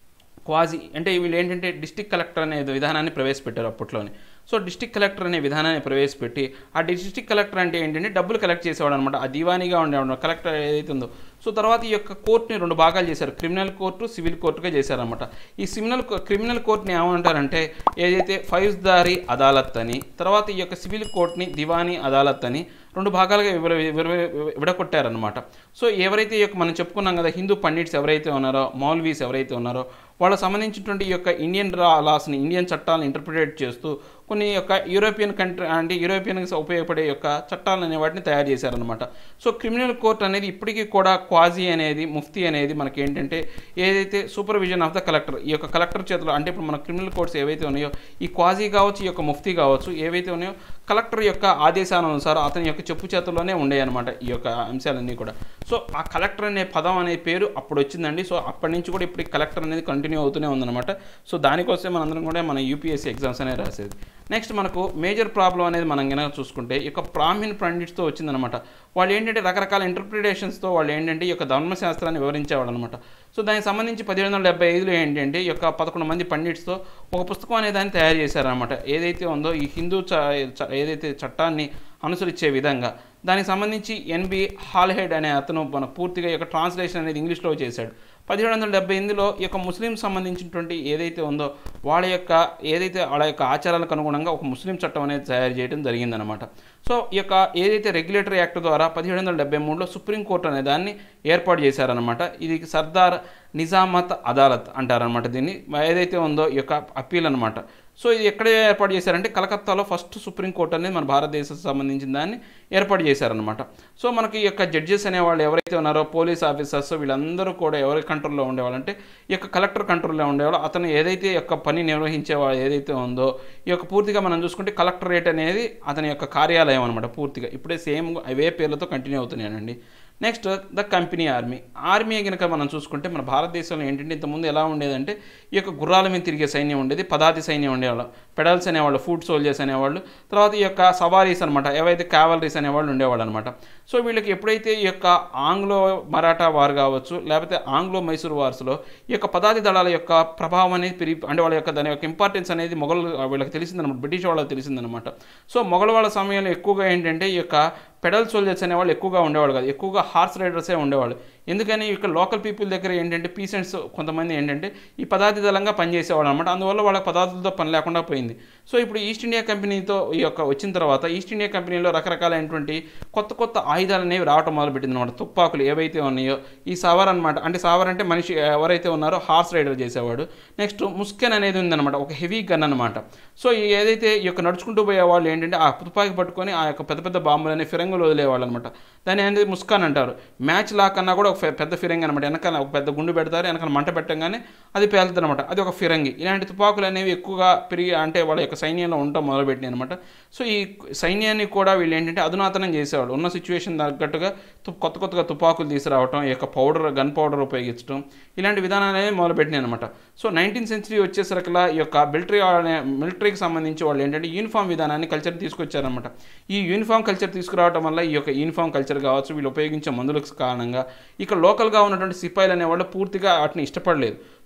క్వాజీ అంటే వీళ్ళు ఏంటంటే డిస్ట్రిక్ట్ కలెక్టర్ అనే విధానాన్ని ప్రవేశపెట్టారు అప్పట్లోనే. సో డిస్ట్రిక్ట్ కలెక్టర్ అనే విధానాన్ని ప్రవేశపెట్టి ఆ డిస్ట్రిక్ట్ కలెక్టర్ అంటే ఏంటంటే డబ్బులు కలెక్ట్ చేసేవాడు అనమాట, ఆ దివానీగా ఉండేవాడు కలెక్టర్ ఏదైతే ఉందో. సో తర్వాత ఈ యొక్క కోర్టుని రెండు భాగాలు చేశారు, క్రిమినల్ కోర్టు సివిల్ కోర్టుగా చేశారనమాట. ఈ సిమినల్ క్రిమినల్ కోర్టుని ఏమంటారంటే ఏదైతే ఫౌజ్దారీ అదాలత్ అని, తర్వాత ఈ యొక్క సివిల్ కోర్టుని దివానీ అదాలత్ అని రెండు భాగాలుగా విడగొట్టారనమాట. సో ఎవరైతే ఈ యొక్క మనం చెప్పుకున్నాం కదా హిందూ పండిట్స్ ఎవరైతే ఉన్నారో మౌల్వీస్ ఎవరైతే ఉన్నారో వాళ్ళకి సంబంధించినటువంటి ఈ యొక్క ఇండియన్ లాస్ని ఇండియన్ చట్టాలను ఇంటర్ప్రిటేట్ చేస్తూ కొన్ని యొక్క యూరోపియన్ కంట్రీ అంటే యూరోపియన్కి ఉపయోగపడే యొక్క చట్టాలు అనే వాటిని తయారు చేశారనమాట. సో క్రిమినల్ కోర్ట్ అనేది ఇప్పటికీ కూడా క్వాజీ అనేది ముఫ్తీ అనేది మనకి ఏంటంటే ఏదైతే సూపర్విజన్ ఆఫ్ ద కలెక్టర్ ఈ యొక్క కలెక్టర్ చేతిలో అంటే ఇప్పుడు మన క్రిమినల్ కోర్ట్స్ ఏవైతే ఉన్నాయో ఈ క్వాజీ కావచ్చు ఈ యొక్క ముఫ్తీ కావచ్చు ఏవైతే ఉన్నాయో కలెక్టర్ యొక్క ఆదేశానుసారం అతని యొక్క చెప్పు చేతుల్లోనే ఉండేవి అనమాట ఈ యొక్క అంశాలన్నీ కూడా. సో ఆ కలెక్టర్ అనే పదం అనే పేరు అప్పుడు వచ్చిందండి. సో అప్పటి నుంచి కూడా ఇప్పుడు కలెక్టర్ అనేది కంటిన్యూ అవుతూనే ఉందన్నమాట. సో దానికోసం మనందరం కూడా మన యూపీఎస్సీ ఎగ్జామ్స్ అనేది రాసేది. నెక్స్ట్ మనకు మేజర్ ప్రాబ్లం అనేది మనం కనుక చూసుకుంటే ఈ యొక్క బ్రాహ్మణ్ పండిట్స్తో వచ్చిందనమాట. వాళ్ళు ఏంటంటే రకరకాల ఇంటర్ప్రిటేషన్స్తో వాళ్ళు ఏంటంటే ఈ యొక్క ధర్మశాస్త్రాన్ని వివరించేవాళ్ళు అనమాట. సో దానికి సంబంధించి పదిహేడు వందల డెబ్బై ఐదులో ఏంటంటే ఈ యొక్క పదకొండు మంది పండిట్స్తో ఒక పుస్తకం అనే దాన్ని తయారు చేశారనమాట. ఏదైతే ఉందో ఈ హిందూ చ ఏదైతే చట్టాన్ని అనుసరించే విధంగా దానికి సంబంధించి ఎన్బి హాల్హెడ్ అనే అతను మన పూర్తిగా ఈ యొక్క ట్రాన్స్లేషన్ అనేది ఇంగ్లీష్లో చేశాడు. పదిహేడు వందల డెబ్బై ఎనిమిదిలో ఈ యొక్క ముస్లిం సంబంధించినటువంటి ఏదైతే ఉందో వాళ్ళ యొక్క ఏదైతే వాళ్ళ యొక్క ఆచారాలకు అనుగుణంగా ఒక ముస్లిం చట్టం అనేది తయారు చేయడం జరిగిందనమాట. సో ఈ యొక్క ఏదైతే రెగ్యులేటరీ యాక్ట్ ద్వారా పదిహేడు వందల డెబ్బై మూడులో సుప్రీంకోర్టు అనే దాన్ని ఏర్పాటు చేశారనమాట. ఇది సర్దార్ నిజామత్ అదాలత్ అంటారనమాట దీన్ని, ఏదైతే ఉందో ఈ యొక్క అప్పీల్ అనమాట. సో ఇది ఎక్కడ ఏర్పాటు చేశారంటే కలకత్తాలో ఫస్ట్ సుప్రీంకోర్టు అనేది మన భారతదేశానికి సంబంధించిన దాన్ని ఏర్పాటు చేశారనమాట. సో మనకి ఈ యొక్క జడ్జెస్ అనేవాళ్ళు ఎవరైతే ఉన్నారో పోలీస్ ఆఫీసర్స్ వీళ్ళందరూ కూడా ఎవరి కంట్రోల్లో ఉండేవాళ్ళు అంటే ఈ యొక్క కలెక్టర్ కంట్రోల్లో ఉండేవాళ్ళు. అతను ఏదైతే యొక్క పని నిర్వహించేవాళ్ళు ఏదైతే ఉందో ఈ యొక్క పూర్తిగా మనం చూసుకుంటే కలెక్టరేట్ అనేది అతని యొక్క కార్యాలయం అనమాట. పూర్తిగా ఇప్పుడే సేమ్ అవే పేర్లతో కంటిన్యూ అవుతున్నాయండి. Next the company army. Army కనుక మనం చూసుకుంటే మన భారతదేశంలో ఏంటంటే ఇంతకుముందు ఎలా ఉండేదంటే ఈ యొక్క గుర్రాల మీద తిరిగే సైన్యం ఉండేది, పదాతి సైన్యం ఉండేవాళ్ళు, పెడల్స్ అనేవాళ్ళు, ఫుడ్ సోల్జర్స్ అనేవాళ్ళు, తర్వాత ఈ యొక్క సవారీస్ అనమాట ఏవైతే క్యావలరీస్ అనేవాళ్ళు ఉండేవాళ్ళు అనమాట. సో వీళ్ళకి ఎప్పుడైతే ఈ యొక్క ఆంగ్లో మరాఠా వార్ కావచ్చు లేకపోతే ఆంగ్లో మైసూర్ వార్స్లో ఈ యొక్క పదాతి దళాల యొక్క ప్రభావం అనేది పెరిగి అంటే వాళ్ళ యొక్క దాని యొక్క ఇంపార్టెన్స్ అనేది మొఘల్ వీళ్ళకి తెలిసిందనమాట, బ్రిటిష్ వాళ్ళకి తెలిసిందనమాట. సో మొఘల్ వాళ్ళ సమయంలో ఎక్కువగా ఏంటంటే ఈ యొక్క పెడల్ సోల్జర్స్ అనేవాళ్ళు ఎక్కువగా ఉండేవాళ్ళు కాదు, ఎక్కువగా హార్స్ రైడర్సే ఉండేవాళ్ళు. ఎందుకని ఇక్కడ లోకల్ పీపుల్ దగ్గర ఏంటంటే పీసెంట్స్ కొంతమంది ఏంటంటే ఈ పదార్థ దళంగా పనిచేసేవాళ్ళు అనమాట. అందువల్ల వాళ్ళకి పదార్థాలతో పని లేకుండా పోయింది. సో ఇప్పుడు ఈస్ట్ ఇండియా కంపెనీతో ఈ యొక్క వచ్చిన తర్వాత ఈస్ట్ ఇండియా కంపెనీలో రకరకాలైనటువంటి కొత్త కొత్త ఆయుధాలు అనేవి రావటం మొదలుపెట్టింది అనమాట. తుపాకులు ఏవైతే ఉన్నాయో ఈ సవర్ అనమాట, అంటే సవర్ అంటే మనిషి ఎవరైతే ఉన్నారో హార్స్ రైడర్ చేసేవాడు. నెక్స్ట్ ముస్కెన్ అనేది ఉందన్నమాట, ఒక హెవీ గన్ అనమాట. సో ఏదైతే ఈ యొక్క నడుచుకుంటూ పోయే వాళ్ళు ఏంటంటే ఆ తుపాకి పట్టుకొని ఆ యొక్క పెద్ద పెద్ద బాంబులు అనే ఫిరంగులు వదిలేవాళ్ళు అనమాట. దాన్ని అనేది ముస్కాన్ అంటారు. మ్యాచ్ లాక్ అన్నా కూడా ఒక పెద్ద ఫిరంగి అనమాట. వెనకాల ఒక పెద్ద గుండు పెడతారు, వెనకాల మంట పెట్టంగానే అది పేలుతుంది అనమాట, అది ఒక ఫిరంగి. ఇలాంటి తుపాకులు అనేవి ఎక్కువగా పెరిగి అంటే వాళ్ళ యొక్క సైన్యంలో ఉండటం మొదలుపెట్టినాయి అనమాట. సో ఈ సైన్యాన్ని కూడా వీళ్ళు ఏంటంటే అధునాతనం చేసేవాళ్ళు, ఉన్న సిచ్యువేషన్ తగ్గట్టుగా కొత్త కొత్తగా తుపాకులు తీసుకురావటం, ఈ యొక్క పౌడర్ గన్ పౌడర్ ఉపయోగించడం, ఇలాంటి విధానాలు అనేవి మొదలుపెట్టినాయి అనమాట. సో నైన్టీన్ సెంచరీ వచ్చేసరికలా ఈ యొక్క మిలిటరీ మిలిటరీకి సంబంధించి వాళ్ళు ఏంటంటే యూనిఫామ్ విధానాన్ని కల్చర్ తీసుకొచ్చారనమాట. ఈ యూనిఫామ్ కల్చర్ తీసుకురావడం వల్ల ఈ యొక్క యూనిఫామ్ కల్చర్ కావచ్చు వీళ్ళు ఉపయోగించే మందులకు కారణంగా ఇక్కడ లోకల్గా ఉన్నటువంటి సిపాయిలు అనేవాళ్ళు పూర్తిగా వాటిని ఇష్టపడలేదు.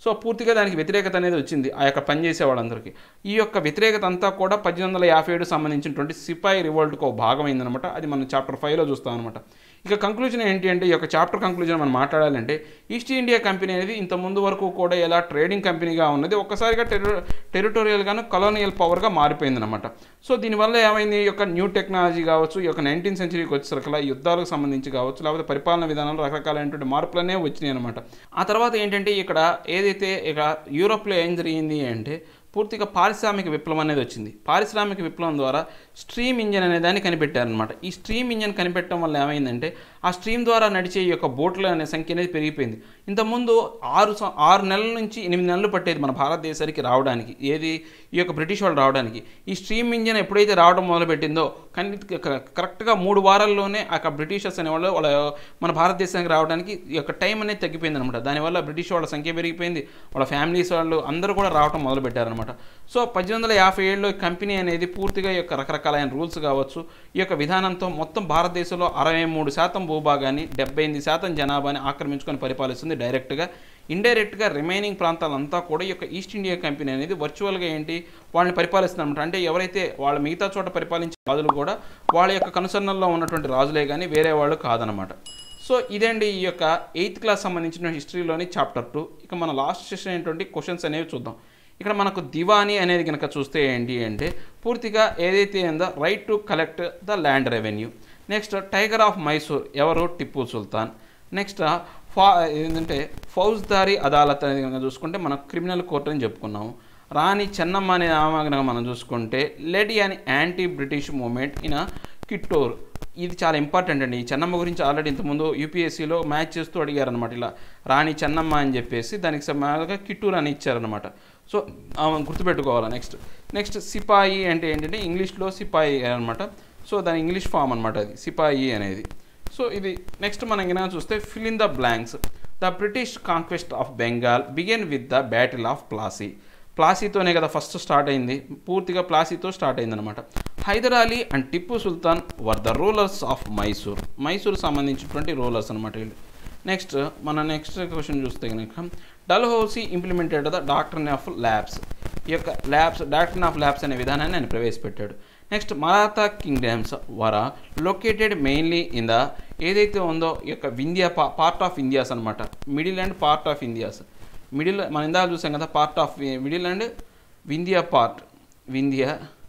సో పూర్తిగా దానికి వ్యతిరేకత అనేది వచ్చింది ఆ యొక్క పనిచేసే వాళ్ళందరికీ. ఈ యొక్క వ్యతిరేకత అంతా కూడా పద్దెనిమిది వందల యాభై ఏడు సంబంధించినటువంటి సిపాయి రివోల్ట్కి ఒక భాగం అయిందనమాట. అది మనం చాప్టర్ ఫైవ్లో చూస్తాం అనమాట. ఇక కంక్లూజన్ ఏంటి అంటే, ఈ యొక్క చాప్టర్ కంక్లూజన్ మనం మాట్లాడాలంటే, ఈస్ట్ ఇండియా కంపెనీ అనేది ఇంత ముందు వరకు కూడా ఎలా ట్రేడింగ్ కంపెనీగా ఉన్నది ఒక్కసారిగా టెరి టెరిటోరియల్గాను కలోనియల్ పవర్గా మారిపోయిందనమాట. సో దీనివల్ల ఏమైంది, ఈ యొక్క న్యూ టెక్నాలజీ కావచ్చు, ఈ యొక్క నైన్టీన్ సెంచరీకి వచ్చేసరికి యుద్ధాలకు సంబంధించి కావచ్చు, లేకపోతే పరిపాలన విధానంలో రకరకాలైనటువంటి మార్పులనే వచ్చినాయి అనమాట. ఆ తర్వాత ఏంటంటే, ఇక్కడ ఏదైతే ఇక యూరోప్లో ఏం జరిగింది అంటే, పూర్తిగా పారిశ్రామిక విప్లవం అనేది వచ్చింది. పారిశ్రామిక విప్లవం ద్వారా స్ట్రీమ్ ఇంజన్ అనే దాన్ని కనిపెట్టారనమాట. ఈ స్ట్రీమ్ ఇంజన్ కనిపెట్టడం వల్ల ఏమైందంటే, ఆ స్ట్రీమ్ ద్వారా నడిచే ఈ యొక్క బోట్ల అనే సంఖ్య అనేది పెరిగిపోయింది. ఇంతకుముందు ఆరు ఆరు నెలల నుంచి ఎనిమిది నెలలు పట్టేది మన భారతదేశానికి రావడానికి, ఏది ఈ యొక్క బ్రిటిష్ వాళ్ళు రావడానికి. ఈ స్ట్రీమ్ ఇంజన్ ఎప్పుడైతే రావడం మొదలుపెట్టిందో కానీ కరెక్ట్గా మూడు వారాల్లోనే ఆ బ్రిటిషర్స్ అనేవాళ్ళు వాళ్ళ మన భారతదేశానికి రావడానికి ఈ యొక్క టైం అనేది తగ్గిపోయింది అనమాట. దానివల్ల బ్రిటిష్ వాళ్ళ సంఖ్య పెరిగిపోయింది, వాళ్ళ ఫ్యామిలీస్ వాళ్ళు అందరూ కూడా రావడం మొదలుపెట్టారనమాట. సో పద్దెనిమిది వందల యాభై ఏడులో కంపెనీ అనేది పూర్తిగా ఈ యొక్క రకరకాలైన రూల్స్ కావచ్చు, ఈ యొక్క విధానంతో మొత్తం భారతదేశంలో అరవై మూడు శాతం భూభాగాన్ని, డెబ్బై ఎనిమిది శాతం జనాభాని ఆక్రమించుకొని పరిపాలిస్తుంది డైరెక్ట్గా. ఇండైరెక్ట్గా రిమైనింగ్ ప్రాంతాలంతా కూడా ఈ యొక్క ఈస్ట్ ఇండియా కంపెనీ అనేది వర్చువల్గా ఏంటి వాళ్ళని పరిపాలిస్తుంది అనమాట. అంటే ఎవరైతే వాళ్ళ మిగతా చోట పరిపాలించే రాజులు కూడా వాళ్ళ యొక్క కనుసన్నల్లో ఉన్నటువంటి రాజులే కానీ వేరే వాళ్ళు కాదనమాట. సో ఇదండి ఈ యొక్క ఎయిత్ క్లాస్ సంబంధించిన హిస్టరీలోని చాప్టర్ టూ. ఇక మన లాస్ట్ సెషన్ ఏంటంటే క్వశ్చన్స్ అనేవి చూద్దాం. ఇక్కడ మనకు దివానీ అనేది కనుక చూస్తే ఏంటి అంటే, పూర్తిగా ఏదైతే ఉందో right to collect the land revenue. Next tiger of Mysore ఎవరు, టిప్పు సుల్తాన్. నెక్స్ట్ ఫా ఏంటంటే ఫౌజ్దారీ అదాలత్ అనేది కనుక చూసుకుంటే మనం క్రిమినల్ కోర్ట్ అని చెప్పుకున్నాము. రాణి చెన్నమ్మ అనే ఆమె కనుక మనం చూసుకుంటే లెడీ అని anti British movement in Kittur. ఇది చాలా ఇంపార్టెంట్ అండి. ఈ చెన్నమ్మ గురించి ఆల్రెడీ ఇంతకుముందు యూపీఎస్సీలో మ్యాచ్ చేస్తూ అడిగారనమాట. ఇలా రాణి చెన్నమ్మ అని చెప్పేసి దానికి సమానంగా కిట్టూర్ అని ఇచ్చారనమాట. సో గుర్తుపెట్టుకోవాలి. నెక్స్ట్ నెక్స్ట్ సిపాయి అంటే ఏంటంటే ఇంగ్లీష్లో సిపాయి అనమాట. సో దాని ఇంగ్లీష్ ఫామ్ అనమాట అది సిపాయి అనేది. సో ఇది నెక్స్ట్ మనం కనుక చూస్తే fill in the blanks. The British conquest of Bengal begin with the battle of Plassey. ప్లాసీతోనే కదా ఫస్ట్ స్టార్ట్ అయింది, పూర్తిగా ప్లాసీతో స్టార్ట్ అయింది అనమాట. Hyder Ali and Tipu Sultan were the rulers of Mysore. Mysore సంబంధించినటువంటి రూలర్స్ అనమాట వీళ్ళు. నెక్స్ట్ మన నెక్స్ట్ క్వశ్చన్ చూస్తే కనుక Dalhousie implemented the doctrine of lapse. ఈ యొక్క ల్యాబ్స్ డాక్ట్రిన్ ఆఫ్ ల్యాబ్స్ అనే విధానాన్ని ఆయన ప్రవేశపెట్టాడు. Next Maratha kingdoms were located mainly in the ఏదైతే ఉందో ఈ యొక్క వింధ్యా పార్ట్ ఆఫ్ ఇండియాస్ అనమాట. Middle and part of India's. Middle మనం ఇందాక చూసాం కదా, part of middle and Vindhya part Vindhya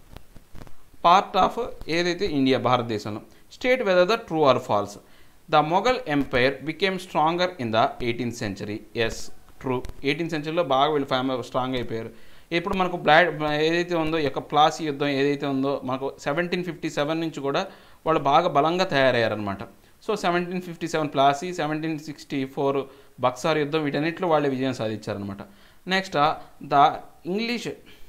part of ఏదైతే ఇండియా భారతదేశంలో. State whether the true or false. The Mughal empire became stronger in the eighteenth century. Yes true. Eighteenth సెంచరీలో బాగా వీళ్ళు family strong అయిపోయారు. ఇప్పుడు మనకు బ్లాడ్ ఏదైతే ఉందో ఈ యొక్క ప్లాసీ యుద్ధం ఏదైతే ఉందో మనకు సెవెంటీన్ ఫిఫ్టీ సెవెన్ నుంచి కూడా వాళ్ళు బాగా బలంగా తయారయ్యారనమాట. So seventeen fifty seven Plassey, seventeen sixty four Buxar యుద్ధం, వీటన్నిటిలో వాళ్ళే విజయం సాధించారనమాట. Next the English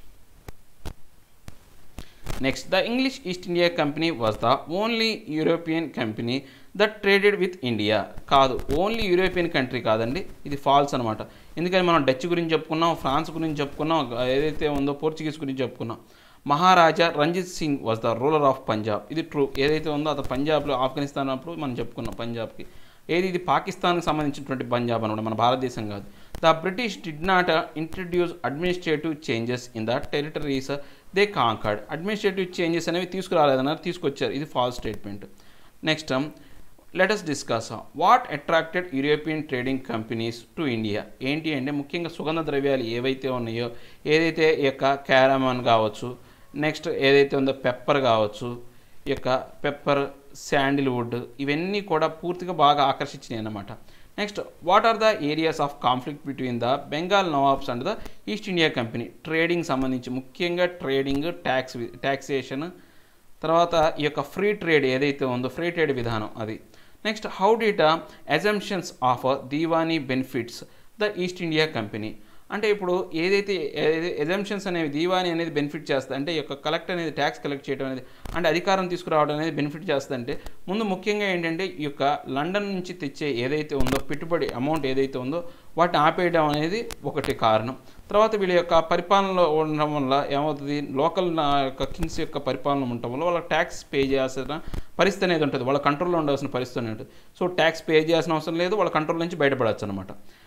next the English East India company was the only European company that traded with India. కాదు, ఓన్లీ యూరోపియన్ కంట్రీ కాదండి, ఇది ఫాల్స్ అనమాట. ఎందుకని మనం డచ్ గురించి చెప్పుకున్నాం, ఫ్రాన్స్ గురించి చెప్పుకున్నాం, ఏదైతే ఉందో పోర్చుగీస్ గురించి చెప్పుకున్నాం. Maharaja Ranjit Singh was the ruler of Punjab. ఇది ట్రూ. ఏదైతే ఉందో అతను పంజాబ్లో ఆఫ్ఘనిస్తాన్ అప్పుడు మనం చెప్పుకున్నాం పంజాబ్కి. ఏది ఇది పాకిస్తాన్కి సంబంధించినటువంటి పంజాబ్ అనమాట, మన భారతదేశం కాదు. The British did not introduce administrative changes in the territories they conquered. Administrative changes అనేవి తీసుకురాలేదన్నారు, తీసుకొచ్చారు. ఇది false statement. Next let us discuss what attracted European trading companies to India. ఏంటి అంటే ముఖ్యంగా సుగంధ ద్రవ్యాలు ఏవైతే ఉన్నాయో, ఏదైతే ఈ యొక్క క్యారమాన్ కావచ్చు, నెక్స్ట్ ఏదైతే ఉందో పెప్పర్ కావచ్చు, ఈ యొక్క పెప్పర్, శాండిల్వుడ్, ఇవన్నీ కూడా పూర్తిగా బాగా ఆకర్షించినాయి అన్నమాట. Next what are the areas of conflict between the Bengal nawabs and the East India company. Trading సంబంధించి ముఖ్యంగా ట్రేడింగ్, ట్యాక్స్ ట్యాక్సేషన్, తర్వాత ఈ యొక్క ఫ్రీ ట్రేడ్ ఏదైతే ఉందో ఫ్రీ ట్రేడ్ విధానం అది. Next how did assumptions of diwani benefits the East India company. అంటే ఇప్పుడు ఏదైతే ఎజంప్షన్స్ అనేవి దీవానీ అనేది బెనిఫిట్ చేస్తుంది, అంటే ఈ యొక్క కలెక్ట్ అనేది ట్యాక్స్ కలెక్ట్ చేయడం అనేది అంటే అధికారం తీసుకురావడం అనేది బెనిఫిట్ చేస్తుంది. అంటే ముందు ముఖ్యంగా ఏంటంటే ఈ యొక్క లండన్ నుంచి తెచ్చే ఏదైతే ఉందో పెట్టుబడి అమౌంట్ ఏదైతే ఉందో వాటిని ఆపేయడం అనేది ఒకటి కారణం. తర్వాత వీళ్ళ యొక్క పరిపాలనలో ఉండడం వల్ల ఏమవుతుంది, లోకల్ యొక్క కింగ్స్ యొక్క పరిపాలన ఉండటం వల్ల వాళ్ళకి ట్యాక్స్ పే చేయాల్సిన పరిస్థితి అనేది ఉంటుంది, వాళ్ళ కంట్రోల్లో ఉండాల్సిన పరిస్థితి అనేది ఉంటుంది. సో ట్యాక్స్ పే చేయాల్సిన అవసరం లేదు, వాళ్ళ కంట్రోల్ నుంచి బయటపడవచ్చు అనమాట.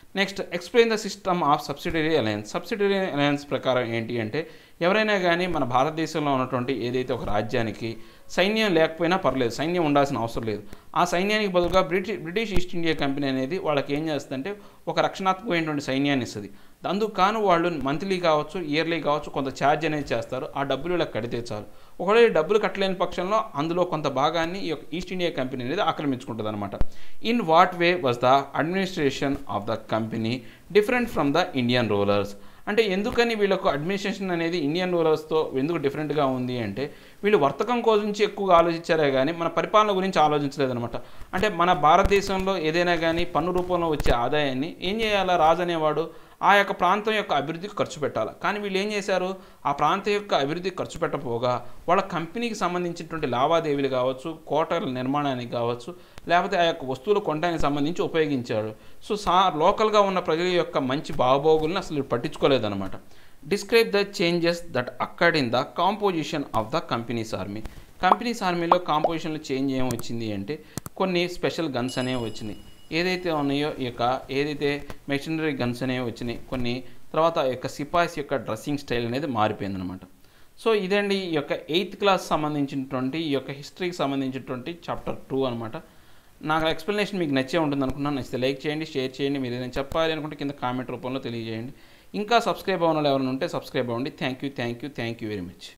Next explain the system of subsidiary alliance. Subsidiary alliance ప్రకారం ఏంటి అంటే ఎవరైనా కానీ మన భారతదేశంలో ఉన్నటువంటి ఏదైతే ఒక రాజ్యానికి సైన్యం లేకపోయినా పర్లేదు, సైన్యం ఉండాల్సిన అవసరం లేదు, ఆ సైన్యానికి బదులుగా British British East India company అనేది వాళ్ళకి ఏం చేస్తుందంటే ఒక రక్షణాత్మకమైనటువంటి సైన్యాన్ని ఇస్తుంది. అందుకు కాను వాళ్ళు మంత్లీ కావచ్చు, ఇయర్లీ కావచ్చు కొంత ఛార్జ్ అనేది చేస్తారు. ఆ డబ్బులు ఇలా కడితే చాలు. ఒకవేళ ఈ డబ్బులు కట్టలేని పక్షంలో అందులో కొంత భాగాన్ని ఈ యొక్క ఈస్ట్ ఇండియా కంపెనీ అనేది ఆక్రమించుకుంటుంది అనమాట. In what way was the administration of the company different from the Indian rulers. అంటే ఎందుకని వీళ్ళకు అడ్మినిస్ట్రేషన్ అనేది ఇండియన్ రూలర్స్తో ఎందుకు డిఫరెంట్గా ఉంది అంటే వీళ్ళు వర్తకం గురించి ఎక్కువగా ఆలోచించారే కానీ మన పరిపాలన గురించి ఆలోచించలేదన్నమాట. అంటే మన భారతదేశంలో ఏదైనా కానీ పన్ను రూపంలో వచ్చే ఆదాయాన్ని ఏం చేయాలా, రాజు అనేవాడు ఆ యొక్క ప్రాంతం యొక్క అభివృద్ధికి ఖర్చు పెట్టాలి. కానీ వీళ్ళు ఏం చేశారు, ఆ ప్రాంతం యొక్క అభివృద్ధికి ఖర్చు పెట్టపోగా వాళ్ళ కంపెనీకి సంబంధించినటువంటి లావాదేవీలు కావచ్చు, కోటల నిర్మాణానికి కావచ్చు, లేకపోతే ఆ యొక్క వస్తువులు కొనడానికి సంబంధించి ఉపయోగించాడు. సో సా లోకల్గా ఉన్న ప్రజల యొక్క మంచి బాగోగులను అసలు పట్టించుకోలేదన్నమాట. Describe the changes that occurred in the composition of the company's army. Company's ఆర్మీలో కాంపోజిషన్లో చేంజ్ ఏం వచ్చింది అంటే కొన్ని స్పెషల్ గన్స్ అనేవి వచ్చినాయి. ఏదైతే ఉన్నాయో ఈ యొక్క ఏదైతే మెషినరీ గన్స్ అనేవి వచ్చినాయి కొన్ని, తర్వాత ఈ యొక్క సిపాయిస్ యొక్క డ్రెస్సింగ్ స్టైల్ అనేది మారిపోయిందనమాట. సో ఇదండి ఈ యొక్క ఎయిత్ క్లాస్ సంబంధించినటువంటి ఈ యొక్క హిస్టరీకి సంబంధించినటువంటి చాప్టర్ టూ అనమాట. నాకు ఎక్స్ప్లెనేషన్ మీకు నచ్చే ఉంటుంది అనుకున్నాను. నచ్చితే లైక్ చేయండి, షేర్ చేయండి. మీరు ఏదైనా చెప్పాలి అనుకుంటే కింద కామెంట్ రూపంలో తెలియజేయండి. ఇంకా సబ్స్క్రైబ్ అవ్వని వాళ్ళు ఎవరైనా ఉంటే సబ్స్క్రైబ్ అవ్వండి. Thank you thank you thank you very much.